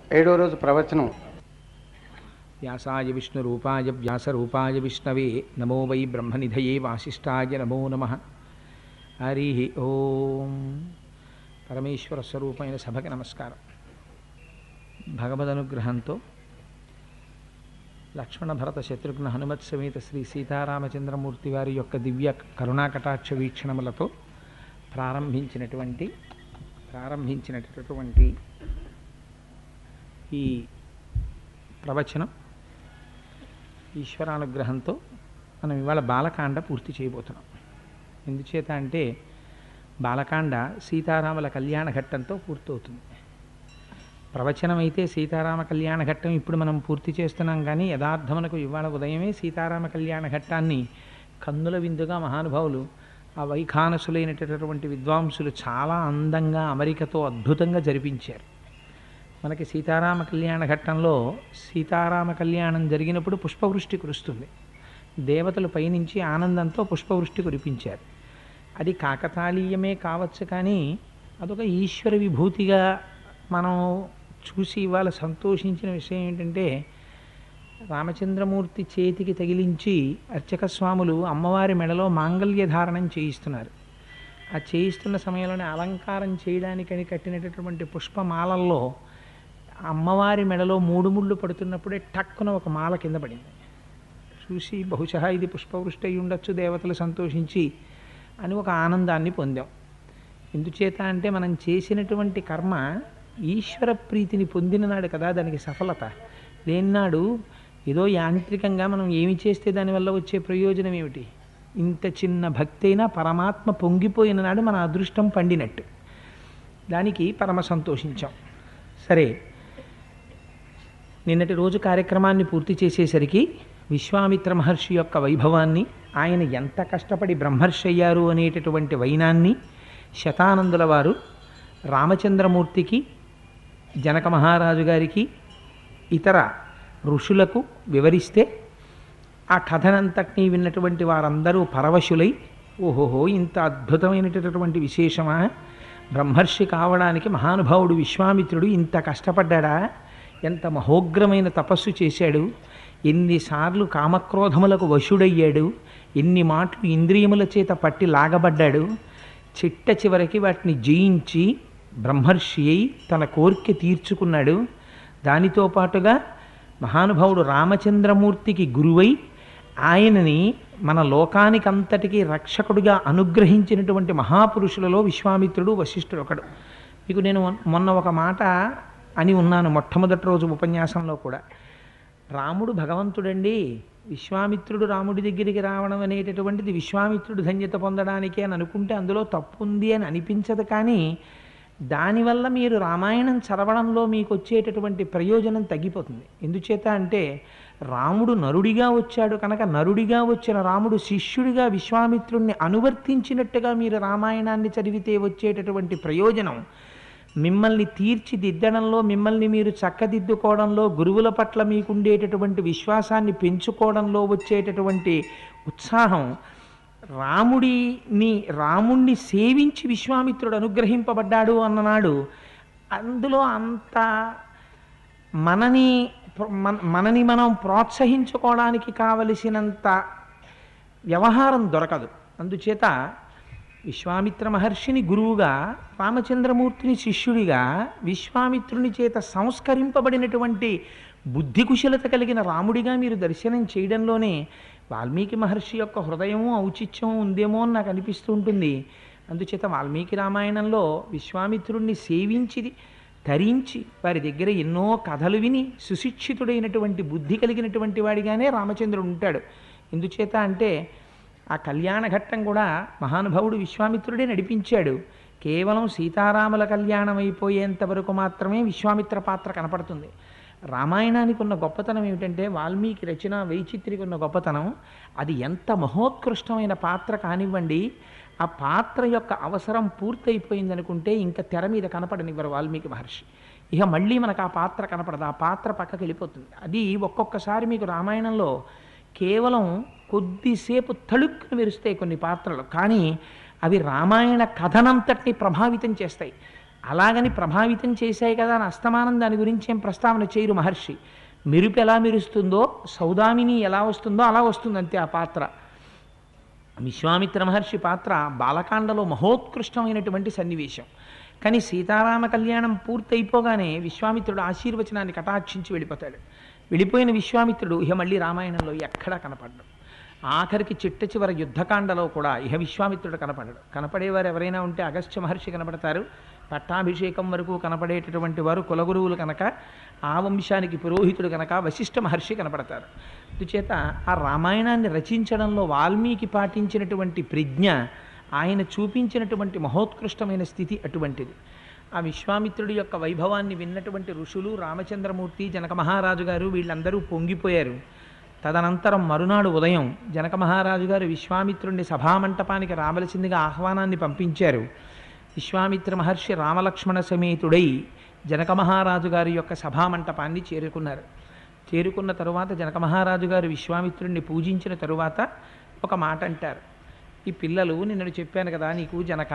ఏడో రోజు ప్రవచనం. వ్యాసాయ విష్ణురూపాయ వ్యాసరూపాయ విష్ణవే నమో వై బ్రహ్మనిధయే వాసిష్ఠాయ నమో నమః. హరి ఓం. పరమేశ్వర స్వరూపమైన సభకి నమస్కారం. భగవదనుగ్రహంతో లక్ష్మణ భరత శత్రుఘ్న హనుమత్ సమేత శ్రీ సీతారామచంద్రమూర్తి వారి యొక్క దివ్య కరుణాకటాక్ష వీక్షణములతో ప్రారంభించినటువంటి ఈ ప్రవచనం ఈశ్వరానుగ్రహంతో మనం ఇవాళ బాలకాండ పూర్తి చేయబోతున్నాం. ఎందుచేత అంటే బాలకాండ సీతారాముల కళ్యాణ ఘట్టంతో పూర్తవుతుంది. ప్రవచనం అయితే సీతారామ కళ్యాణ ఘట్టం ఇప్పుడు మనం పూర్తి చేస్తున్నాం, కానీ యథార్థమునకు ఇవాళ ఉదయమే సీతారామ కళ్యాణ ఘట్టాన్ని కన్నుల విందుగా మహానుభావులు ఆ వైఖానసులైనటువంటి విద్వాంసులు చాలా అందంగా అమరికతో అద్భుతంగా జరిపించారు. మనకి సీతారామ కళ్యాణ ఘట్టంలో సీతారామ కళ్యాణం జరిగినప్పుడు పుష్పవృష్టి కురుస్తుంది. దేవతలు పైనుంచి ఆనందంతో పుష్పవృష్టి కురిపించారు. అది కాకతాళీయమే కావచ్చు, కానీ అదొక ఈశ్వర విభూతిగా మనం చూసి ఇవాళ సంతోషించిన విషయం ఏంటంటే, రామచంద్రమూర్తి చేతికి తగిలించి అర్చక స్వాములు అమ్మవారి మెడలో మాంగళ్య ధారణం చేయిస్తున్నారు. ఆ చేయిస్తున్న సమయంలోనే అలంకారం చేయడానికని కట్టినటువంటి పుష్పమాలల్లో అమ్మవారి మెడలో 3 ముళ్ళు పడుతున్నప్పుడే టక్కున ఒక మాల కింద పడింది. చూసి బహుశా ఇది పుష్పవృష్టి అయి ఉండొచ్చు, దేవతలు సంతోషించి అని ఒక ఆనందాన్ని పొందాం. ఎందుచేత అంటే మనం చేసినటువంటి కర్మ ఈశ్వర ప్రీతిని పొందిన నాడు కదా దానికి సఫలత. లేనినాడు ఏదో యాంత్రికంగా మనం ఏమి చేస్తే దానివల్ల వచ్చే ప్రయోజనం ఏమిటి? ఇంత చిన్న భక్తి అయినా పరమాత్మ పొంగిపోయిన నాడు మన అదృష్టం పండినట్టు. దానికి పరమ సంతోషించాం. సరే, నిన్నటి రోజు కార్యక్రమాన్ని పూర్తి చేసేసరికి విశ్వామిత్ర మహర్షి యొక్క వైభవాన్ని, ఆయన ఎంత కష్టపడి బ్రహ్మర్షి అయ్యారు అనేటటువంటి వైనాన్ని శతానందుల వారు రామచంద్రమూర్తికి, జనక మహారాజు గారికి, ఇతర ఋషులకు వివరిస్తే ఆ కథనంతటినీ విన్నటువంటి వారందరూ పరవశులై, ఓహోహో ఇంత అద్భుతమైనటువంటి విశేషమా, బ్రహ్మర్షి కావడానికి మహానుభావుడు విశ్వామిత్రుడు ఇంత కష్టపడ్డా, ఎంత మహోగ్రమైన తపస్సు చేశాడు, ఎన్నిసార్లు కామక్రోధములకు వశుడయ్యాడు, ఎన్ని మాటలు ఇంద్రియముల చేత పట్టి లాగబడ్డాడు, చిట్ట చివరికి వాటిని జయించి బ్రహ్మర్షి అయి తన కోరిక తీర్చుకున్నాడు. దానితో పాటుగా మహానుభావుడు రామచంద్రమూర్తికి గురువై ఆయనని మన లోకానికంతటికీ రక్షకుడిగా అనుగ్రహించినటువంటి మహాపురుషులలో విశ్వామిత్రుడు, వశిష్ఠుడు ఒకడు. మీకు నేను మొన్న ఒక మాట అని ఉన్నాను మొట్టమొదటి రోజు ఉపన్యాసంలో కూడా. రాముడు భగవంతుడండి, విశ్వామిత్రుడు రాముడి దగ్గరికి రావడం అనేటటువంటిది విశ్వామిత్రుడు ధన్యత పొందడానికే అని అనుకుంటే అందులో తప్పు ఉంది అని అనిపించదు. కానీ దానివల్ల మీరు రామాయణం చదవడంలో మీకు వచ్చేటటువంటి ప్రయోజనం తగ్గిపోతుంది. ఎందుచేత అంటే రాముడు నరుడిగా వచ్చాడు కనుక నరుడిగా వచ్చిన రాముడు శిష్యుడిగా విశ్వామిత్రుడిని అనువర్తించినట్టుగా మీరు రామాయణాన్ని చదివితే వచ్చేటటువంటి ప్రయోజనం, మిమ్మల్ని తీర్చిదిద్దడంలో, మిమ్మల్ని మీరు చక్కదిద్దుకోవడంలో, గురువుల పట్ల మీకుండేటటువంటి విశ్వాసాన్ని పెంచుకోవడంలో వచ్చేటటువంటి ఉత్సాహం, రాముణ్ణి సేవించి విశ్వామిత్రుడు అనుగ్రహింపబడ్డాడు అన్ననాడు అందులో అంత మనని మనం ప్రోత్సహించుకోవడానికి కావలసినంత వ్యవహారం దొరకదు. అందుచేత విశ్వామిత్ర మహర్షిని గురువుగా, రామచంద్రమూర్తిని శిష్యుడిగా, విశ్వామిత్రుని చేత సంస్కరింపబడినటువంటి బుద్ధి కుశలత కలిగిన రాముడిగా మీరు దర్శనం చేయడంలోనే వాల్మీకి మహర్షి యొక్క హృదయము ఔచిత్యము ఉందేమో అని నాకు అనిపిస్తూ ఉంటుంది. అందుచేత వాల్మీకి రామాయణంలో విశ్వామిత్రుణ్ణి సేవించి తరించి వారి దగ్గర ఎన్నో కథలు విని సుశిక్షితుడైనటువంటి బుద్ధి కలిగినటువంటి వాడిగానే రామచంద్రుడు ఉంటాడు. ఎందుచేత అంటే ఆ కళ్యాణ ఘట్టం కూడా మహానుభావుడు విశ్వామిత్రుడే నడిపించాడు. కేవలం సీతారాముల కళ్యాణం అయిపోయేంత వరకు మాత్రమే విశ్వామిత్ర పాత్ర కనపడుతుంది. రామాయణానికి ఉన్న గొప్పతనం ఏమిటంటే, వాల్మీకి రచన వైచిత్రికి ఉన్న గొప్పతనం, అది ఎంత మహోత్కృష్టమైన పాత్ర కానివ్వండి, ఆ పాత్ర యొక్క అవసరం పూర్తయిపోయిందనుకుంటే ఇంకా తెర మీద కనపడనివ్వరు వాల్మీకి మహర్షి. ఇక మళ్ళీ మనకు ఆ పాత్ర కనపడదు, ఆ పాత్ర పక్కకి వెళ్ళిపోతుంది. అది ఒక్కొక్కసారి మీకు రామాయణంలో కేవలం కొద్దిసేపు తళుక్కును మెరుస్తాయి కొన్ని పాత్రలు, కానీ అవి రామాయణ కథనంతటిని ప్రభావితం చేస్తాయి. అలాగని ప్రభావితం చేశాయి కదా అని అస్తమానం దాని గురించి ఏం ప్రస్తావన చేయరు మహర్షి. మెరుపు ఎలా మెరుస్తుందో, సౌదామిని ఎలా వస్తుందో అలా వస్తుంది అంతే ఆ పాత్ర. విశ్వామిత్ర మహర్షి పాత్ర బాలకాండలో మహోత్కృష్టమైనటువంటి సన్నివేశం. కానీ సీతారామ కళ్యాణం పూర్తయిపోగానే విశ్వామిత్రుడు ఆశీర్వచనాన్ని కటాక్షించి వెళ్ళిపోతాడు. వెళ్ళిపోయిన విశ్వామిత్రుడు ఇహ మళ్ళీ రామాయణంలో ఎక్కడా కనపడ్డాడు. ఆఖరికి చిట్ట చివరి యుద్ధకాండలో కూడా ఇహ విశ్వామిత్రుడు కనపడడు. కనపడేవారు ఎవరైనా ఉంటే అగస్త్య మహర్షి కనపడతారు. పట్టాభిషేకం వరకు కనపడేటటువంటి వారు కులగురువులు కనుక, ఆ వంశానికి పురోహితుడు కనుక వశిష్ఠ మహర్షి కనపడతారు. అందుచేత ఆ రామాయణాన్ని రచించడంలో వాల్మీకి పాటించినటువంటి ప్రజ్ఞ, ఆయన చూపించినటువంటి మహోత్కృష్టమైన స్థితి అటువంటిది. ఆ విశ్వామిత్రుడి యొక్క వైభవాన్ని విన్నటువంటి ఋషులు, రామచంద్రమూర్తి, జనక మహారాజు గారు వీళ్ళందరూ పొంగిపోయారు. తదనంతరం మరునాడు ఉదయం జనక మహారాజు గారు విశ్వామిత్రుడిని సభామంటపానికి రావలసిందిగా ఆహ్వానాన్ని పంపించారు. విశ్వామిత్ర మహర్షి రామలక్ష్మణ సమేతుడై జనక మహారాజు గారి యొక్క సభామంటపాన్ని చేరుకున్నారు. చేరుకున్న తరువాత జనక మహారాజు గారు విశ్వామిత్రుడిని పూజించిన తరువాత ఒక మాట అంటారు. ఈ పిల్లలు నిన్నను చెప్పాను కదా నీకు జనక,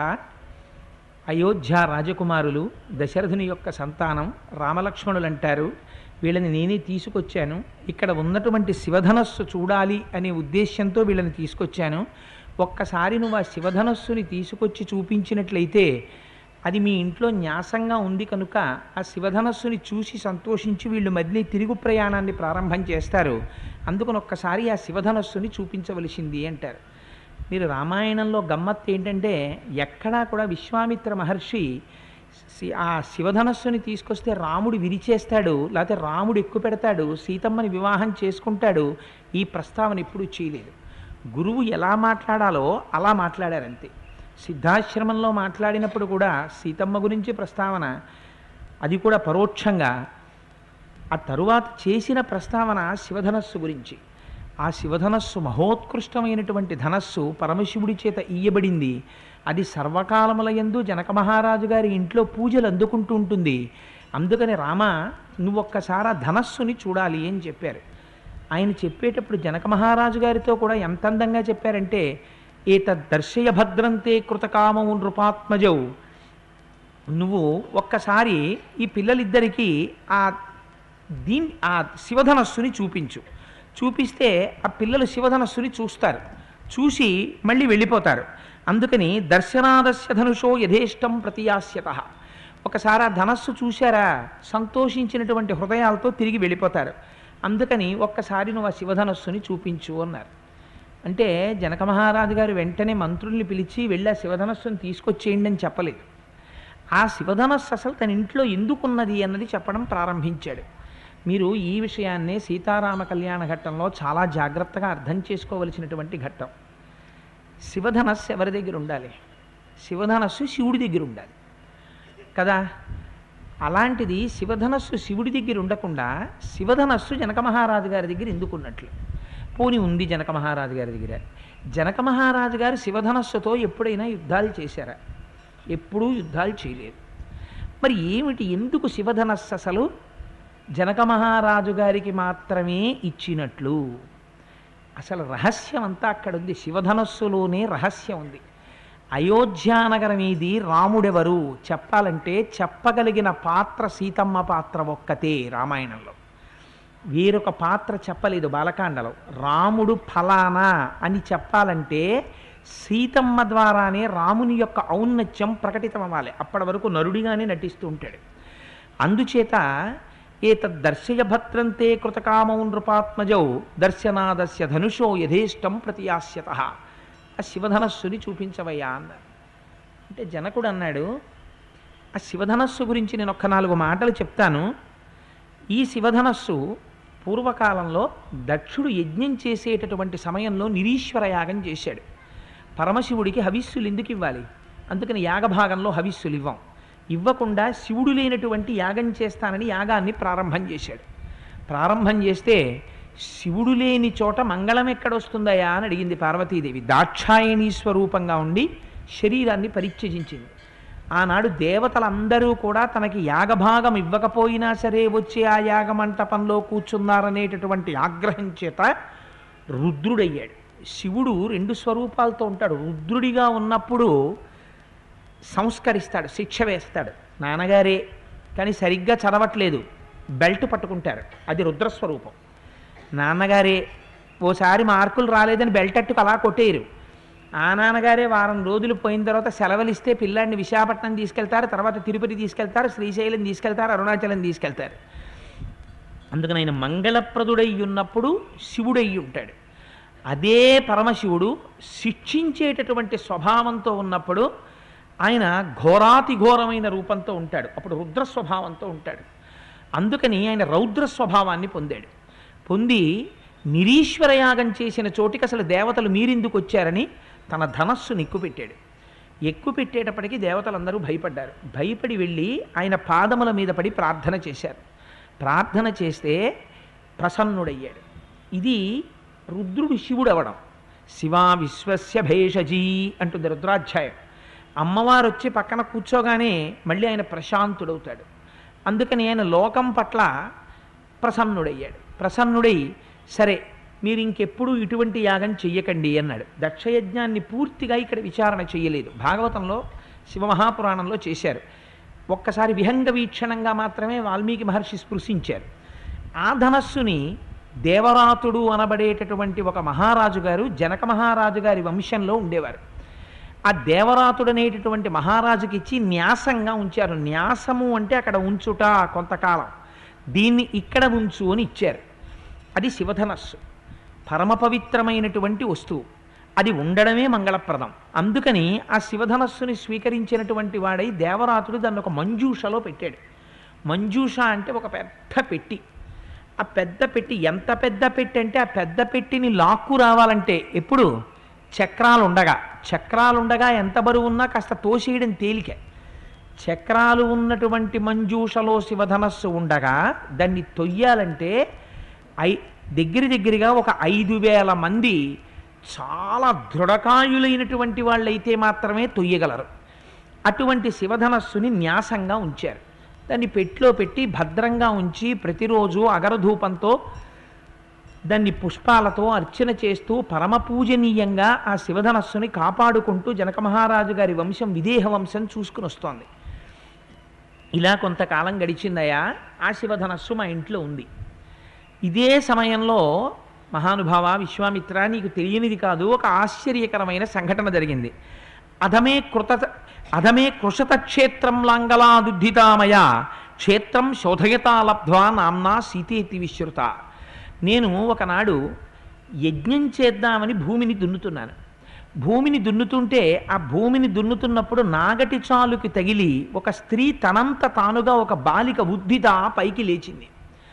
అయోధ్య రాజకుమారులు, దశరథుని యొక్క సంతానం రామలక్ష్మణులు అంటారు. వీళ్ళని నేనే తీసుకొచ్చాను. ఇక్కడ ఉన్నటువంటి శివధనస్సు చూడాలి అనే ఉద్దేశ్యంతో వీళ్ళని తీసుకొచ్చాను. ఒక్కసారి నువ్వు ఆ శివధనస్సుని తీసుకొచ్చి చూపించినట్లయితే అది మీ ఇంట్లో న్యాసంగా ఉంది కనుక ఆ శివధనస్సుని చూసి సంతోషించి వీళ్ళు మళ్ళీ తిరుగు ప్రయాణాన్ని ప్రారంభం చేస్తారు. అందుకని ఒక్కసారి ఆ శివధనస్సుని చూపించవలసింది అంటారు. మీరు రామాయణంలో గమ్మత్తు ఏంటంటే ఎక్కడా కూడా విశ్వామిత్ర మహర్షి ఆ శివధనస్సుని తీసుకొస్తే రాముడు విరిచేస్తాడు, లేకపోతే రాముడు ఎక్కువ పెడతాడు, సీతమ్మని వివాహం చేసుకుంటాడు, ఈ ప్రస్తావన ఎప్పుడూ చేయలేదు. గురువు ఎలా మాట్లాడాలో అలా మాట్లాడారంతే. సిద్ధాశ్రమంలో మాట్లాడినప్పుడు కూడా సీతమ్మ గురించి ప్రస్తావన, అది కూడా పరోక్షంగా. ఆ తరువాత చేసిన ప్రస్తావన శివధనస్సు గురించి. ఆ శివధనస్సు మహోత్కృష్టమైనటువంటి ధనస్సు పరమశివుడి చేత ఇయ్యబడింది. అది సర్వకాలములయందు జనక మహారాజు గారి ఇంట్లో పూజలు అందుకుంటూ ఉంటుంది. అందుకని రామ నువ్వు ఒక్కసారి ఆ ధనస్సుని చూడాలి అని చెప్పారు. ఆయన చెప్పేటప్పుడు జనక మహారాజు గారితో కూడా ఎంత అందంగా చెప్పారంటే, ఏతద్దర్శయ భద్రంతే కృతకామం నృపాత్మజౌ, నువ్వు ఒక్కసారి ఈ పిల్లలిద్దరికీ ఆ శివధనస్సుని చూపించు. చూపిస్తే ఆ పిల్లలు శివధనస్సుని చూస్తారు, చూసి మళ్ళీ వెళ్ళిపోతారు. అందుకని దర్శనాదస్య ధనుషో యథేష్టం ప్రతియాస్యత, ఒకసారి ఆ ధనస్సు చూశారా సంతోషించినటువంటి హృదయాలతో తిరిగి వెళ్ళిపోతారు. అందుకని ఒక్కసారి నువ్వు ఆ శివధనస్సుని చూపించు అన్నారు. అంటే జనక మహారాజు గారు వెంటనే మంత్రుల్ని పిలిచి వెళ్ళి ఆ శివధనస్సుని తీసుకొచ్చేయండి అని చెప్పలేదు. ఆ శివధనస్సు అసలు తన ఇంట్లో ఎందుకున్నది అన్నది చెప్పడం ప్రారంభించాడు. మీరు ఈ విషయాన్నే సీతారామ కళ్యాణ ఘట్టంలో చాలా జాగ్రత్తగా అర్థం చేసుకోవలసినటువంటి ఘట్టం. శివధనస్సు ఎవరి దగ్గర ఉండాలి? శివధనస్సు శివుడి దగ్గర ఉండాలి కదా. అలాంటిది శివధనస్సు శివుడి దగ్గర ఉండకుండా శివధనస్సు జనక మహారాజు గారి దగ్గర ఎందుకున్నట్లు? పోని ఉంది జనక మహారాజు గారి దగ్గర. జనక మహారాజు గారు శివధనస్సుతో ఎప్పుడైనా యుద్ధాలు చేశారా? ఎప్పుడూ యుద్ధాలు చేయలేదు. మరి ఏమిటి, ఎందుకు శివధనస్సు అసలు జనక మహారాజు గారికి మాత్రమే ఇచ్చినట్లు? అసలు రహస్యం అంతా అక్కడ ఉంది. శివధనస్సులోనే రహస్యం ఉంది. అయోధ్యానగరం ఇది, రాముడెవరు చెప్పాలంటే చెప్పగలిగిన పాత్ర సీతమ్మ పాత్ర ఒక్కతే రామాయణంలో. వేరొక పాత్ర చెప్పలేదు బాలకాండలో. రాముడు ఫలానా అని చెప్పాలంటే సీతమ్మ ద్వారానే రాముని యొక్క ఔన్నత్యం ప్రకటితమవ్వాలి. అప్పటి వరకు నరుడిగానే నటిస్తూ ఉంటాడు. అందుచేత ఏతద్దర్శయ భద్రంతే కృతకామౌ నృపాత్మజౌ దర్శనాదస్య ధనుషో యథేష్టం ప్రతియాస్యత, ఆ శివధనస్సుని చూపించవయ్యా అన్నారు. అంటే జనకుడు అన్నాడు, ఆ శివధనస్సు గురించి నేను ఒక్క 4 మాటలు చెప్తాను. ఈ శివధనస్సు పూర్వకాలంలో దక్షుడు యజ్ఞం చేసేటటువంటి సమయంలో నిరీశ్వర యాగం చేశాడు. పరమశివుడికి హవిస్సులు ఎందుకు ఇవ్వాలి? అందుకని యాగభాగంలో హవిస్సులు ఇవ్వకుండా శివుడు లేనటువంటి యాగం చేస్తానని యాగాన్ని ప్రారంభం చేశాడు. ప్రారంభం చేస్తే శివుడు లేని చోట మంగళం ఎక్కడొస్తుందయా అని అడిగింది పార్వతీదేవి. దాక్షాయణీ స్వరూపంగా ఉండి శరీరాన్ని పరిత్యజించింది. ఆనాడు దేవతలందరూ కూడా తనకి యాగభాగం ఇవ్వకపోయినా సరే వచ్చి ఆ యాగమంటపంలో కూర్చున్నారనేటటువంటి ఆగ్రహం చేత రుద్రుడయ్యాడు. శివుడు 2 స్వరూపాలతో ఉంటాడు. రుద్రుడిగా ఉన్నప్పుడు సంస్కరిస్తాడు, శిక్ష వేస్తాడు. నాన్నగారే, కానీ సరిగ్గా చదవట్లేదు, బెల్ట్ పట్టుకుంటారు, అది రుద్రస్వరూపం. నాన్నగారే, ఓసారి మార్కులు రాలేదని బెల్ట్ అట్టుకు అలా కొట్టేయరు. ఆ నాన్నగారే వారం రోజులు పోయిన తర్వాత సెలవులు ఇస్తే పిల్లాడిని విశాఖపట్నం తీసుకెళ్తారు, తర్వాత తిరుపతి తీసుకెళ్తారు, శ్రీశైలం తీసుకెళ్తారు, అరుణాచలం తీసుకెళ్తారు. అందుకని ఆయన మంగళప్రదుడై ఉన్నప్పుడు శివుడై ఉంటాడు. అదే పరమశివుడు శిక్షించేటటువంటి స్వభావంతో ఉన్నప్పుడు ఆయన ఘోరాతి ఘోరమైన రూపంతో ఉంటాడు, అప్పుడు రుద్ర స్వభావంతో ఉంటాడు. అందుకని ఆయన రౌద్ర స్వభావాన్ని పొందాడు. పొంది నిరీశ్వరయాగం చేసిన చోటికి అసలు దేవతలు మీరెందుకు వచ్చారని తన ధనస్సును ఎక్కుపెట్టాడు. ఎక్కుపెట్టేటప్పటికీ దేవతలందరూ భయపడ్డారు. భయపడి వెళ్ళి ఆయన పాదముల మీద పడి ప్రార్థన చేశారు. ప్రార్థన చేస్తే ప్రసన్నుడయ్యాడు. ఇది రుద్రుడు శివుడు అవడం. శివా విశ్వస్య భేషజీ అంటుంది రుద్రాధ్యాయం. అమ్మవారు వచ్చి పక్కన కూర్చోగానే మళ్ళీ ఆయన ప్రశాంతుడవుతాడు. అందుకని ఆయన లోకం పట్ల ప్రసన్నుడయ్యాడు. ప్రసన్నుడై సరే మీరు ఇంకెప్పుడు ఇటువంటి యాగం చెయ్యకండి అన్నాడు. దక్షయజ్ఞాన్ని పూర్తిగా ఇక్కడ విచారణ చేయలేదు. భాగవతంలో శివమహాపురాణంలో చేశారు. ఒక్కసారి విహంగ వీక్షణంగా మాత్రమే వాల్మీకి మహర్షి స్పృశించారు. ఆ ధనస్సుని దేవరాతుడు అనబడేటటువంటి ఒక మహారాజు గారు జనక మహారాజు గారి వంశంలో ఉండేవారు. ఆ దేవరాతుడు అనేటటువంటి మహారాజుకి ఇచ్చి న్యాసంగా ఉంచారు. న్యాసము అంటే అక్కడ ఉంచుట కొంతకాలం, దీన్ని ఇక్కడ ఉంచు అని ఇచ్చారు. అది శివధనస్సు, పరమ పవిత్రమైనటువంటి వస్తువు. అది ఉండడమే మంగళప్రదం. అందుకని ఆ శివధనస్సుని స్వీకరించినటువంటి వాడై దేవరాతుడు దాన్ని ఒక మంజూషలో పెట్టాడు. మంజూష అంటే ఒక పెద్ద పెట్టి. ఆ పెద్ద పెట్టి ఎంత పెద్ద పెట్టి అంటే ఆ పెద్ద పెట్టిని లాక్కు రావాలంటే ఎప్పుడు చక్రాలుండగా ఎంత బరువు ఉన్నా కాస్త తోసేయడం తేలిక. చక్రాలు ఉన్నటువంటి మంజూషలో శివధనస్సు ఉండగా దాన్ని తొయ్యాలంటే దగ్గరగా ఒక 5,000 మంది చాలా దృఢకాయులైనటువంటి వాళ్ళైతే మాత్రమే తొయ్యగలరు. అటువంటి శివధనస్సుని న్యాసంగా ఉంచారు. దాన్ని పెట్టిలో పెట్టి భద్రంగా ఉంచి ప్రతిరోజు అగరధూపంతో దాన్ని పుష్పాలతో అర్చన చేస్తూ పరమ పూజనీయంగా ఆ శివధనస్సుని కాపాడుకుంటూ జనక మహారాజు గారి వంశం విదేహ వంశం చూసుకుని వస్తోంది. ఇలా కొంతకాలం గడిచిందయా. ఆ శివధనస్సు మా ఇంట్లో ఉంది. ఇదే సమయంలో మహానుభావ విశ్వామిత్ర, నీకు తెలియనిది కాదు, ఒక ఆశ్చర్యకరమైన సంఘటన జరిగింది. అధమే కృషత క్షేత్రం లాంగలాదుద్ధితామయ క్షేత్రం శోధయతా లబ్ధ్వా నామ్నా సీతేతి విశ్రుత. నేను ఒకనాడు యజ్ఞం చేద్దామని భూమిని దున్నుతున్నాను. భూమిని దున్నుతుంటే ఆ భూమిని దున్నుతున్నప్పుడు నాగటి చాలుకి తగిలి ఒక స్త్రీ తనంత తానుగా ఒక బాలిక ఉద్ధిత పైకి లేచింది.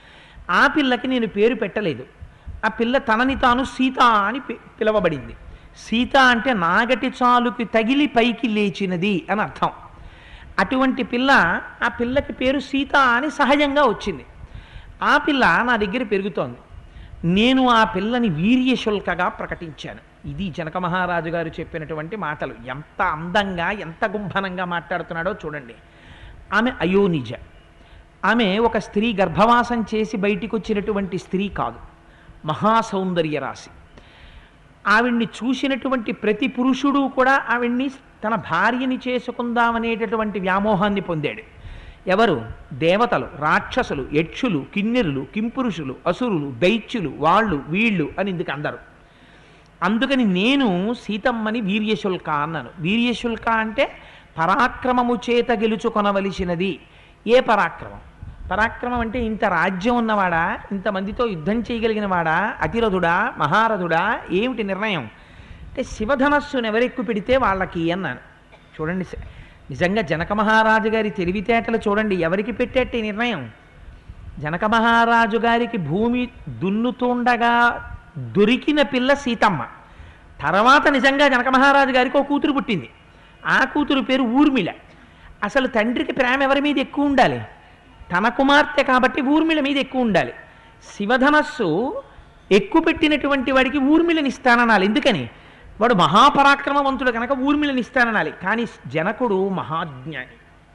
ఆ పిల్లకి నేను పేరు పెట్టలేదు. ఆ పిల్ల తనని తాను సీత అని పిలవబడింది. సీత అంటే నాగటి చాలుకి తగిలి పైకి లేచినది అని అర్థం. అటువంటి పిల్ల, ఆ పిల్లకి పేరు సీత అని సహజంగా వచ్చింది. ఆ పిల్ల నా దగ్గర పెరుగుతోంది. నేను ఆ పిల్లని వీర్యశుల్కగా ప్రకటించాను. ఇది జనక మహారాజు గారు చెప్పినటువంటి మాటలు. ఎంత అందంగా ఎంత గుంభనంగా మాట్లాడుతున్నాడో చూడండి. ఆమె అయోనిజ. ఆమె ఒక స్త్రీ గర్భవాసం చేసి బయటికి వచ్చినటువంటి స్త్రీ కాదు, మహాసౌందర్య రాశి. ఆవిడ్ని చూసినటువంటి ప్రతి పురుషుడు కూడా ఆవిడ్ని తన భార్యని చేసుకుందామనేటటువంటి వ్యామోహాన్ని పొందాడు. ఎవరు? దేవతలు, రాక్షసులు, యక్షులు, కిన్నెరులు, కింపురుషులు, అసురులు, దైత్యులు, వాళ్ళు వీళ్ళు అని ఇందుకు అందరు. అందుకని నేను సీతమ్మని వీర్యశుల్క అన్నాను. వీర్యశుల్క అంటే పరాక్రమము చేత గెలుచుకొనవలసినది. ఏ పరాక్రమం? పరాక్రమం అంటే ఇంత రాజ్యం ఉన్నవాడా, ఇంతమందితో యుద్ధం చేయగలిగిన వాడా, అతిరథుడా, మహారథుడా? ఏమిటి నిర్ణయం అంటే శివధనస్సును ఎవరెక్కు పెడితే వాళ్ళకి అన్నాను. చూడండి, నిజంగా జనక మహారాజు గారి తెలివితేటలు చూడండి. ఎవరికి పెట్టేట్టు ఈ నిర్ణయం? జనక మహారాజు గారికి భూమి దున్నుతుండగా దొరికిన పిల్ల సీతమ్మ. తర్వాత నిజంగా జనక మహారాజు గారికి ఒక కూతురు పుట్టింది. ఆ కూతురు పేరు ఊర్మిళ. అసలు తండ్రికి ప్రేమ ఎవరి మీద ఎక్కువ ఉండాలి? తన కుమార్తె కాబట్టి ఊర్మిళ మీద ఎక్కువ ఉండాలి. శివధనస్సు ఎక్కువ పెట్టినటువంటి వాడికి ఊర్మిళని ఇస్తాననాలి. ఎందుకని? వాడు మహాపరాక్రమవంతుడు కనుక ఊర్మిళని ఇస్తాననాలి. కానీ జనకుడు మహాజ్ఞాని.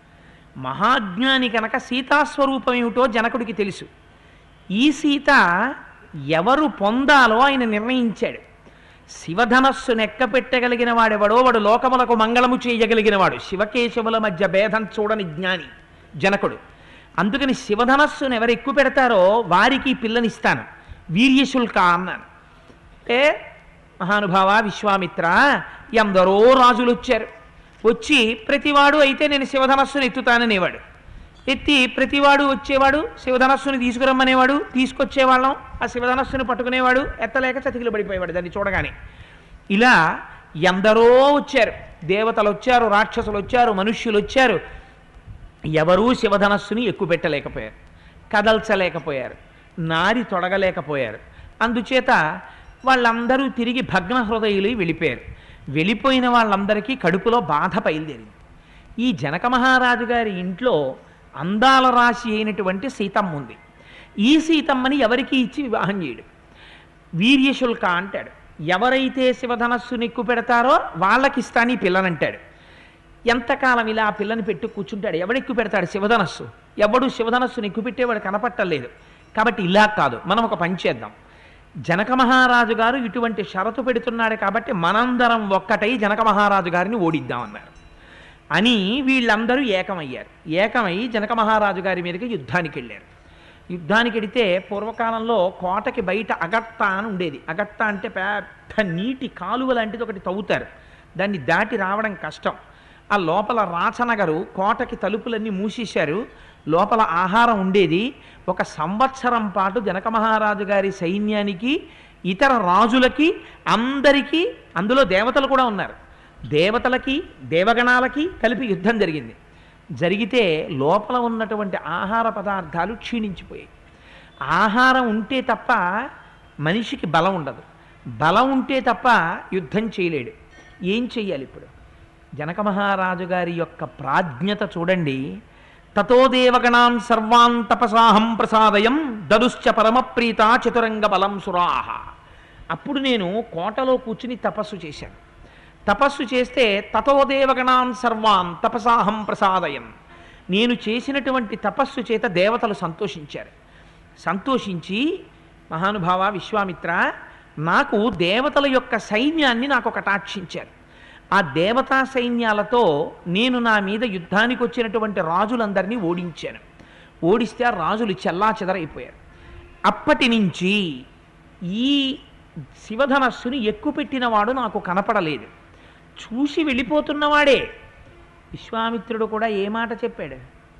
మహాజ్ఞాని కనుక సీతాస్వరూపం ఏమిటో జనకుడికి తెలుసు. ఈ సీత ఎవరు పొందాలో ఆయన నిర్ణయించాడు. శివధనస్సును ఎక్కపెట్టగలిగిన వాడెవడో వాడు లోకములకు మంగళము చేయగలిగిన వాడు. శివకేశవుల మధ్య భేదం చూడని జ్ఞాని జనకుడు. అందుకని శివధనస్సును ఎవరు ఎక్కువ పెడతారో వారికి పిల్లనిస్తాను, వీర్యశుల్క అన్నాను. అంటే మహానుభావ విశ్వామిత్ర, ఎందరో రాజులు వచ్చారు. వచ్చి ప్రతివాడు అయితే నేను శివధనస్సును ఎత్తుతాననేవాడు. ఎత్తి ప్రతివాడు వచ్చేవాడు, శివధనస్సుని తీసుకురమ్మనేవాడు, తీసుకొచ్చేవాళ్ళం, ఆ శివధనస్సుని పట్టుకునేవాడు, ఎత్తలేక చతికిలు పడిపోయేవాడు దాన్ని చూడగానే. ఇలా ఎందరో వచ్చారు, దేవతలు వచ్చారు, రాక్షసులు వచ్చారు, మనుష్యులు వచ్చారు. ఎవరూ శివధనస్సుని ఎక్కువ పెట్టలేకపోయారు, కదల్చలేకపోయారు, నారి తొడగలేకపోయారు. అందుచేత వాళ్ళందరూ తిరిగి భగ్న హృదయులు వెళ్ళిపోయారు. వెళ్ళిపోయిన వాళ్ళందరికీ కడుపులో బాధ బయలుదేరింది. ఈ జనక మహారాజు గారి ఇంట్లో అందాల రాశి అయినటువంటి సీతమ్మ ఉంది. ఈ సీతమ్మని ఎవరికి ఇచ్చి వివాహం చేయడు. వీర్యశుల్క అంటాడు. ఎవరైతే శివధనస్సుని ఎక్కువ పెడతారో వాళ్ళకి ఇస్తాను ఈ పిల్లనంటాడు. ఎంతకాలం ఇలా ఆ పిల్లని పెట్టి కూర్చుంటాడు? ఎవడెక్కువ పెడతాడు శివధనస్సు? ఎవడు శివధనస్సుని ఎక్కువ పెట్టేవాడు కనపట్టలేదు. కాబట్టి ఇలా కాదు, మనం ఒక పని చేద్దాం. జనక మహారాజు గారు ఇటువంటి షరతు పెడుతున్నాడు కాబట్టి మనందరం ఒక్కటై జనక మహారాజు గారిని ఓడిద్దామన్నారు అని వీళ్ళందరూ ఏకమయ్యారు. ఏకమై జనక మహారాజు గారి మీదకి యుద్ధానికి వెళ్ళారు. యుద్ధానికి వెడితే పూర్వకాలంలో కోటకి బయట అగట్ట అని ఉండేది. అగట్ట అంటే పెద్ద నీటి కాలువ లాంటిది ఒకటి తవ్వుతారు, దాన్ని దాటి రావడం కష్టం. ఆ లోపల రాచనగరు కోటకి తలుపులన్నీ మూసేశారు. లోపల ఆహారం ఉండేది. 1 సంవత్సరం పాటు జనక మహారాజు గారి సైన్యానికి, ఇతర రాజులకి, అందరికీ, అందులో దేవతలు కూడా ఉన్నారు, దేవతలకి దేవగణాలకి కలిపి యుద్ధం జరిగింది. జరిగితే లోపల ఉన్నటువంటి ఆహార పదార్థాలు క్షీణించిపోయాయి. ఆహారం ఉంటే తప్ప మనిషికి బలం ఉండదు, బలం ఉంటే తప్ప యుద్ధం చేయలేడు. ఏం చెయ్యాలి ఇప్పుడు? జనక మహారాజు గారి యొక్క ప్రాజ్ఞత చూడండి. తతో దేవగణాన్ సర్వాన్ తపసాహం ప్రసాదయం దదుశ్చ పరమప్రీత చతురంగ బలం సురాహ. అప్పుడు నేను కోటలో కూర్చుని తపస్సు చేశాను. తపస్సు చేస్తే తతో దేవగణాన్ సర్వాన్ తపసాహం ప్రసాదయం, నేను చేసినటువంటి తపస్సు చేత దేవతలు సంతోషించారు. సంతోషించి మహానుభావ విశ్వామిత్ర, నాకు దేవతల యొక్క సైన్యాన్ని నాకు కటాక్షించారు. ఆ దేవతా సైన్యాలతో నేను నా మీద యుద్ధానికి వచ్చినటువంటి రాజులందరినీ ఓడించాను. ఓడిస్తే ఆ రాజులు చెల్లాచెదరైపోయారు. అప్పటి నుంచి ఈ శివధనస్సుని ఎక్కుపెట్టినవాడు నాకు కనపడలేదు. చూసి వెళ్ళిపోతున్నవాడే. విశ్వామిత్రుడు కూడా ఏ మాట చెప్పాడు?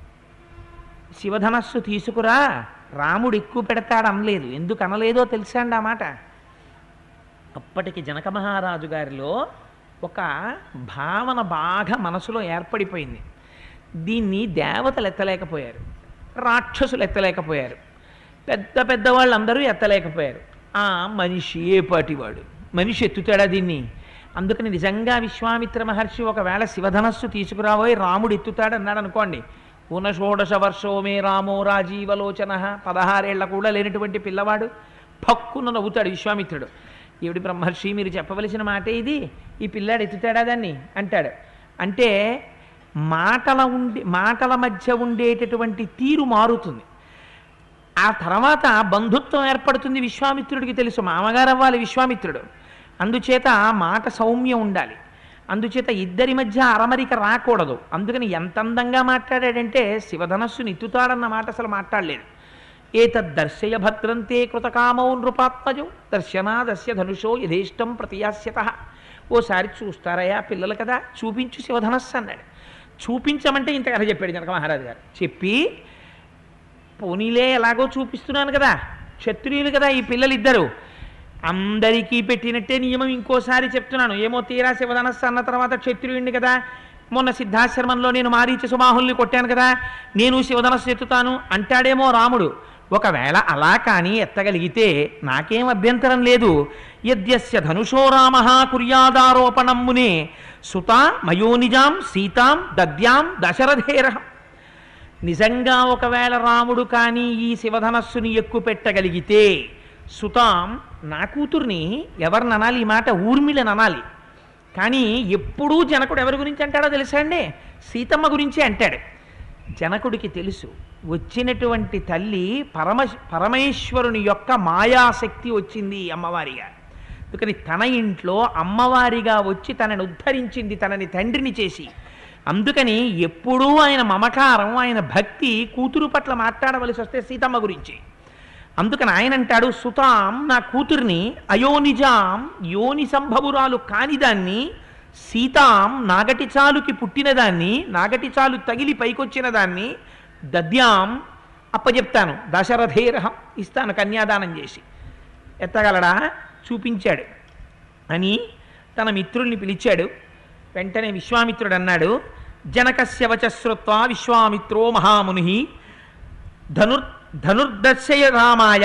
శివధనస్సు తీసుకురా, రాముడు ఎక్కువ పెడతాడు అనలేదు. ఎందుకు అనలేదో తెలుసా అండి ఆ మాట? అప్పటికి జనక మహారాజు గారిలో ఒక భావన బాగా మనసులో ఏర్పడిపోయింది. దీన్ని దేవతలు ఎత్తలేకపోయారు, రాక్షసులు ఎత్తలేకపోయారు, పెద్ద పెద్ద వాళ్ళందరూ ఎత్తలేకపోయారు. ఆ మనిషి ఏ పాటివాడు, మనిషి ఎత్తుతాడా దీన్ని? అందుకని నిజంగా విశ్వామిత్ర మహర్షి ఒకవేళ శివధనస్సు తీసుకురాబోయి రాముడు ఎత్తుతాడు అన్నాడు అనుకోండి, ఊనషోడశ వర్షోమే రామో రాజీవలోచన, 16 ఏళ్ల కూడా లేనటువంటి పిల్లవాడు పక్కున నవ్వుతాడు విశ్వామిత్రుడు. ఏమిటి బ్రహ్మర్షి మీరు చెప్పవలసిన మాటే ఇది, ఈ పిల్లాడు ఎత్తుతాడా దాన్ని అంటాడు. అంటే మాటల మధ్య ఉండేటటువంటి తీరు మారుతుంది. ఆ తర్వాత బంధుత్వం ఏర్పడుతుంది. విశ్వామిత్రుడికి తెలుసు మామగారు అవ్వాలి విశ్వామిత్రుడు, అందుచేత మాట సౌమ్యం ఉండాలి. అందుచేత ఇద్దరి మధ్య అరమరిక రాకూడదు. అందుకని ఎంత అందంగా మాట్లాడాడంటే శివధనస్సుని ఎత్తుతాడన్న మాట అసలు మాట్లాడలేదు. ఏతద్దర్శయ భద్రంతే కృతకామౌ నృపాత్మజో దర్శనాదస్య ధనుషో యథేష్టం ప్రతియాస్యత. ఓసారి చూస్తారయ్యా పిల్లలు కదా, చూపించు శివధనస్సు అన్నాడు. చూపించమంటే ఇంత కథ చెప్పాడు జనక మహారాజు గారు. చెప్పి పోనీలే ఎలాగో చూపిస్తున్నాను కదా, క్షత్రియులు కదా ఈ పిల్లలిద్దరూ, అందరికీ పెట్టినట్టే నియమం ఇంకోసారి చెప్తున్నాను. ఏమో తీరా శివధనస్సు అన్న తర్వాత క్షత్రియుడిని కదా, మొన్న సిద్ధాశ్రమంలో నేను మారీచ సుబాహుల్ని కొట్టాను కదా, నేను శివధనస్సు ఎత్తుతాను అంటాడేమో రాముడు. ఒకవేళ అలా కానీ ఎత్తగలిగితే నాకేం అభ్యంతరం లేదు. యద్యస్య ధనుషో రామ కుర్యాదారోపణం మునే సుత మయోనిజాం సీతాం దద్యాం దశరథేరహం. నిజంగా ఒకవేళ రాముడు కానీ ఈ శివధనస్సుని ఎక్కువ పెట్టగలిగితే సుతాం, నా కూతుర్ని ఎవరిని అనాలి? ఈ మాట ఊర్మిళని అనాలి. కానీ ఎప్పుడూ జనకుడు ఎవరి గురించి అంటాడో తెలుసా అండి? సీతమ్మ గురించి అంటాడు. జనకుడికి తెలుసు వచ్చినటువంటి తల్లి పరమేశ్వరుని యొక్క మాయాశక్తి వచ్చింది అమ్మవారిగా. అందుకని తన ఇంట్లో అమ్మవారిగా వచ్చి తనని ఉద్ధరించింది, తనని తండ్రిని చేసి. అందుకని ఎప్పుడూ ఆయన మమకారం, ఆయన భక్తి కూతురు పట్ల మాట్లాడవలసి వస్తే సీతమ్మ గురించి. అందుకని ఆయన అంటాడు, సుతాం నా కూతుర్ని, అయోనిజాం యోని సంభవురాలు కానిదాన్ని, సీతాం నాగటి చాలుకి పుట్టినదాన్ని, నాగటి చాలు తగిలి పైకొచ్చిన దాన్ని, దద్యాం అప్పచెప్తాను, దశరథేరహం ఇస్తాను కన్యాదానం చేసి. ఎత్తగలడా? చూపించాడు అని తన మిత్రుల్ని పిలిచాడు. వెంటనే విశ్వామిత్రుడు అన్నాడు, జనకస్య వచశ్రుత్వా విశ్వామిత్రో మహాముని ధనుర్దర్శయ రామాయ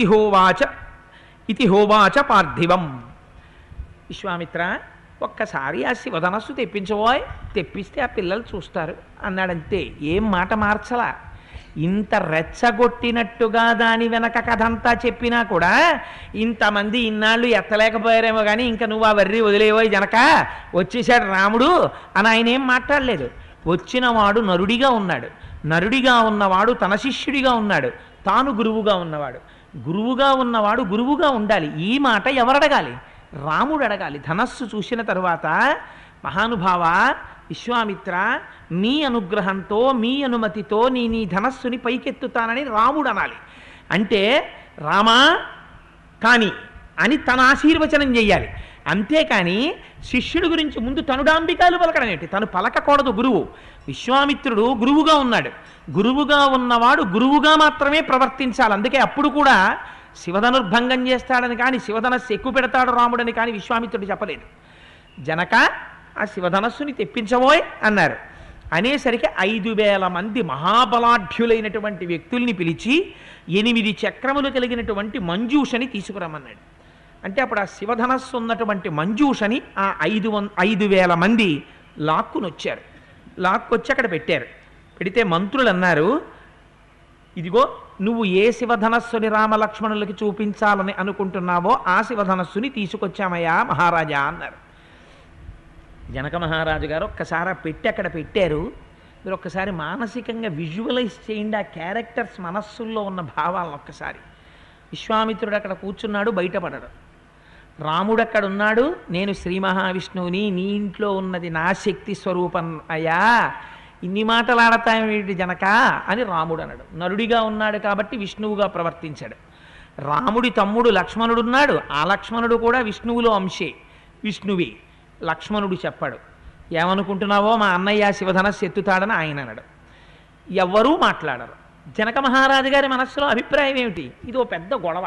ఇతి హోవాచ పార్థివం. విశ్వామిత్ర, ఒక్కసారి ఆ శివధనస్సు తెప్పించబోయ్, తెప్పిస్తే ఆ పిల్లలు చూస్తారు అన్నాడంతే. ఏం మాట మార్చలా. ఇంత రెచ్చగొట్టినట్టుగా దాని వెనక కథంతా చెప్పినా కూడా ఇంతమంది ఇన్నాళ్ళు ఎత్తలేకపోయారేమో కానీ ఇంకా నువ్వు ఆ వర్రి వదిలేవోయ్ జనక, వచ్చేసాడు రాముడు అని ఆయన ఏం మాట్లాడలేదు. వచ్చినవాడు నరుడిగా ఉన్నాడు, నరుడిగా ఉన్నవాడు తన శిష్యుడిగా ఉన్నాడు, తాను గురువుగా ఉన్నవాడు. గురువుగా ఉన్నవాడు గురువుగా ఉండాలి. ఈ మాట ఎవరడగాలి? రాముడు అడగాలి. ధనస్సు చూసిన తరువాత, మహానుభావ విశ్వామిత్ర, మీ అనుగ్రహంతో మీ అనుమతితో నీ ధనస్సుని పైకెత్తుతానని రాముడు అనాలి. అంటే రామా కానీ అని తన ఆశీర్వచనం చెయ్యాలి. అంతేకాని శిష్యుడి గురించి ముందు తనుడాంబికాలు పలకడం ఏంటి? తను పలకకూడదు. గురువు విశ్వామిత్రుడు గురువుగా ఉన్నాడు. గురువుగా ఉన్నవాడు గురువుగా మాత్రమే ప్రవర్తించాలి. అందుకే అప్పుడు కూడా శివధనుర్భంగం చేస్తాడని కానీ, శివధనస్సు ఎక్కువ పెడతాడు రాముడని కానీ విశ్వామిత్రుడు చెప్పలేదు. జనక, ఆ శివధనస్సుని తెప్పించబోయ్ అన్నారు. అనేసరికి 5,000 మంది మహాబలాఢ్యులైనటువంటి వ్యక్తుల్ని పిలిచి 8 చక్రములు కలిగినటువంటి మంజూషని తీసుకురమ్మన్నాడు. అంటే అప్పుడు ఆ శివధనస్సు ఉన్నటువంటి మంజూషని ఆ 5,000 మంది లాక్కుని వచ్చారు. లాక్కొచ్చి అక్కడ పెట్టారు. పెడితే మంత్రులు అన్నారు, ఇదిగో నువ్వు ఏ శివధనస్సుని రామలక్ష్మణులకి చూపించాలని అనుకుంటున్నావో ఆ శివధనస్సుని తీసుకొచ్చామయ్యా మహారాజా అన్నారు. జనక మహారాజు గారు ఒక్కసారి పెట్టి అక్కడ పెట్టారు. మీరు ఒక్కసారి మానసికంగా విజువలైజ్ చేయండి ఆ క్యారెక్టర్స్ మనస్సుల్లో ఉన్న భావాలను ఒక్కసారి. విశ్వామిత్రుడు అక్కడ కూర్చున్నాడు, బయటపడడు. రాముడు అక్కడ ఉన్నాడు, నేను శ్రీ మహావిష్ణువుని, నీ ఇంట్లో ఉన్నది నా శక్తి స్వరూపం అయ్యా, ఇన్ని మాటలు ఆడతాయేమిటి జనక అని రాముడు అన్నాడు. నరుడిగా ఉన్నాడు కాబట్టి విష్ణువుగా ప్రవర్తించాడు. రాముడి తమ్ముడు లక్ష్మణుడున్నాడు, ఆ లక్ష్మణుడు కూడా విష్ణువులో అంశే, విష్ణువి. లక్ష్మణుడు చెప్పాడు, ఏమనుకుంటున్నావో మా అన్నయ్య శివధనస్సు ఎత్తుతాడని ఆయన అన్నాడు. ఎవ్వరూ మాట్లాడరు. జనక మహారాజు గారి మనస్సులో అభిప్రాయం ఏమిటి? ఇది ఓ పెద్ద గొడవ.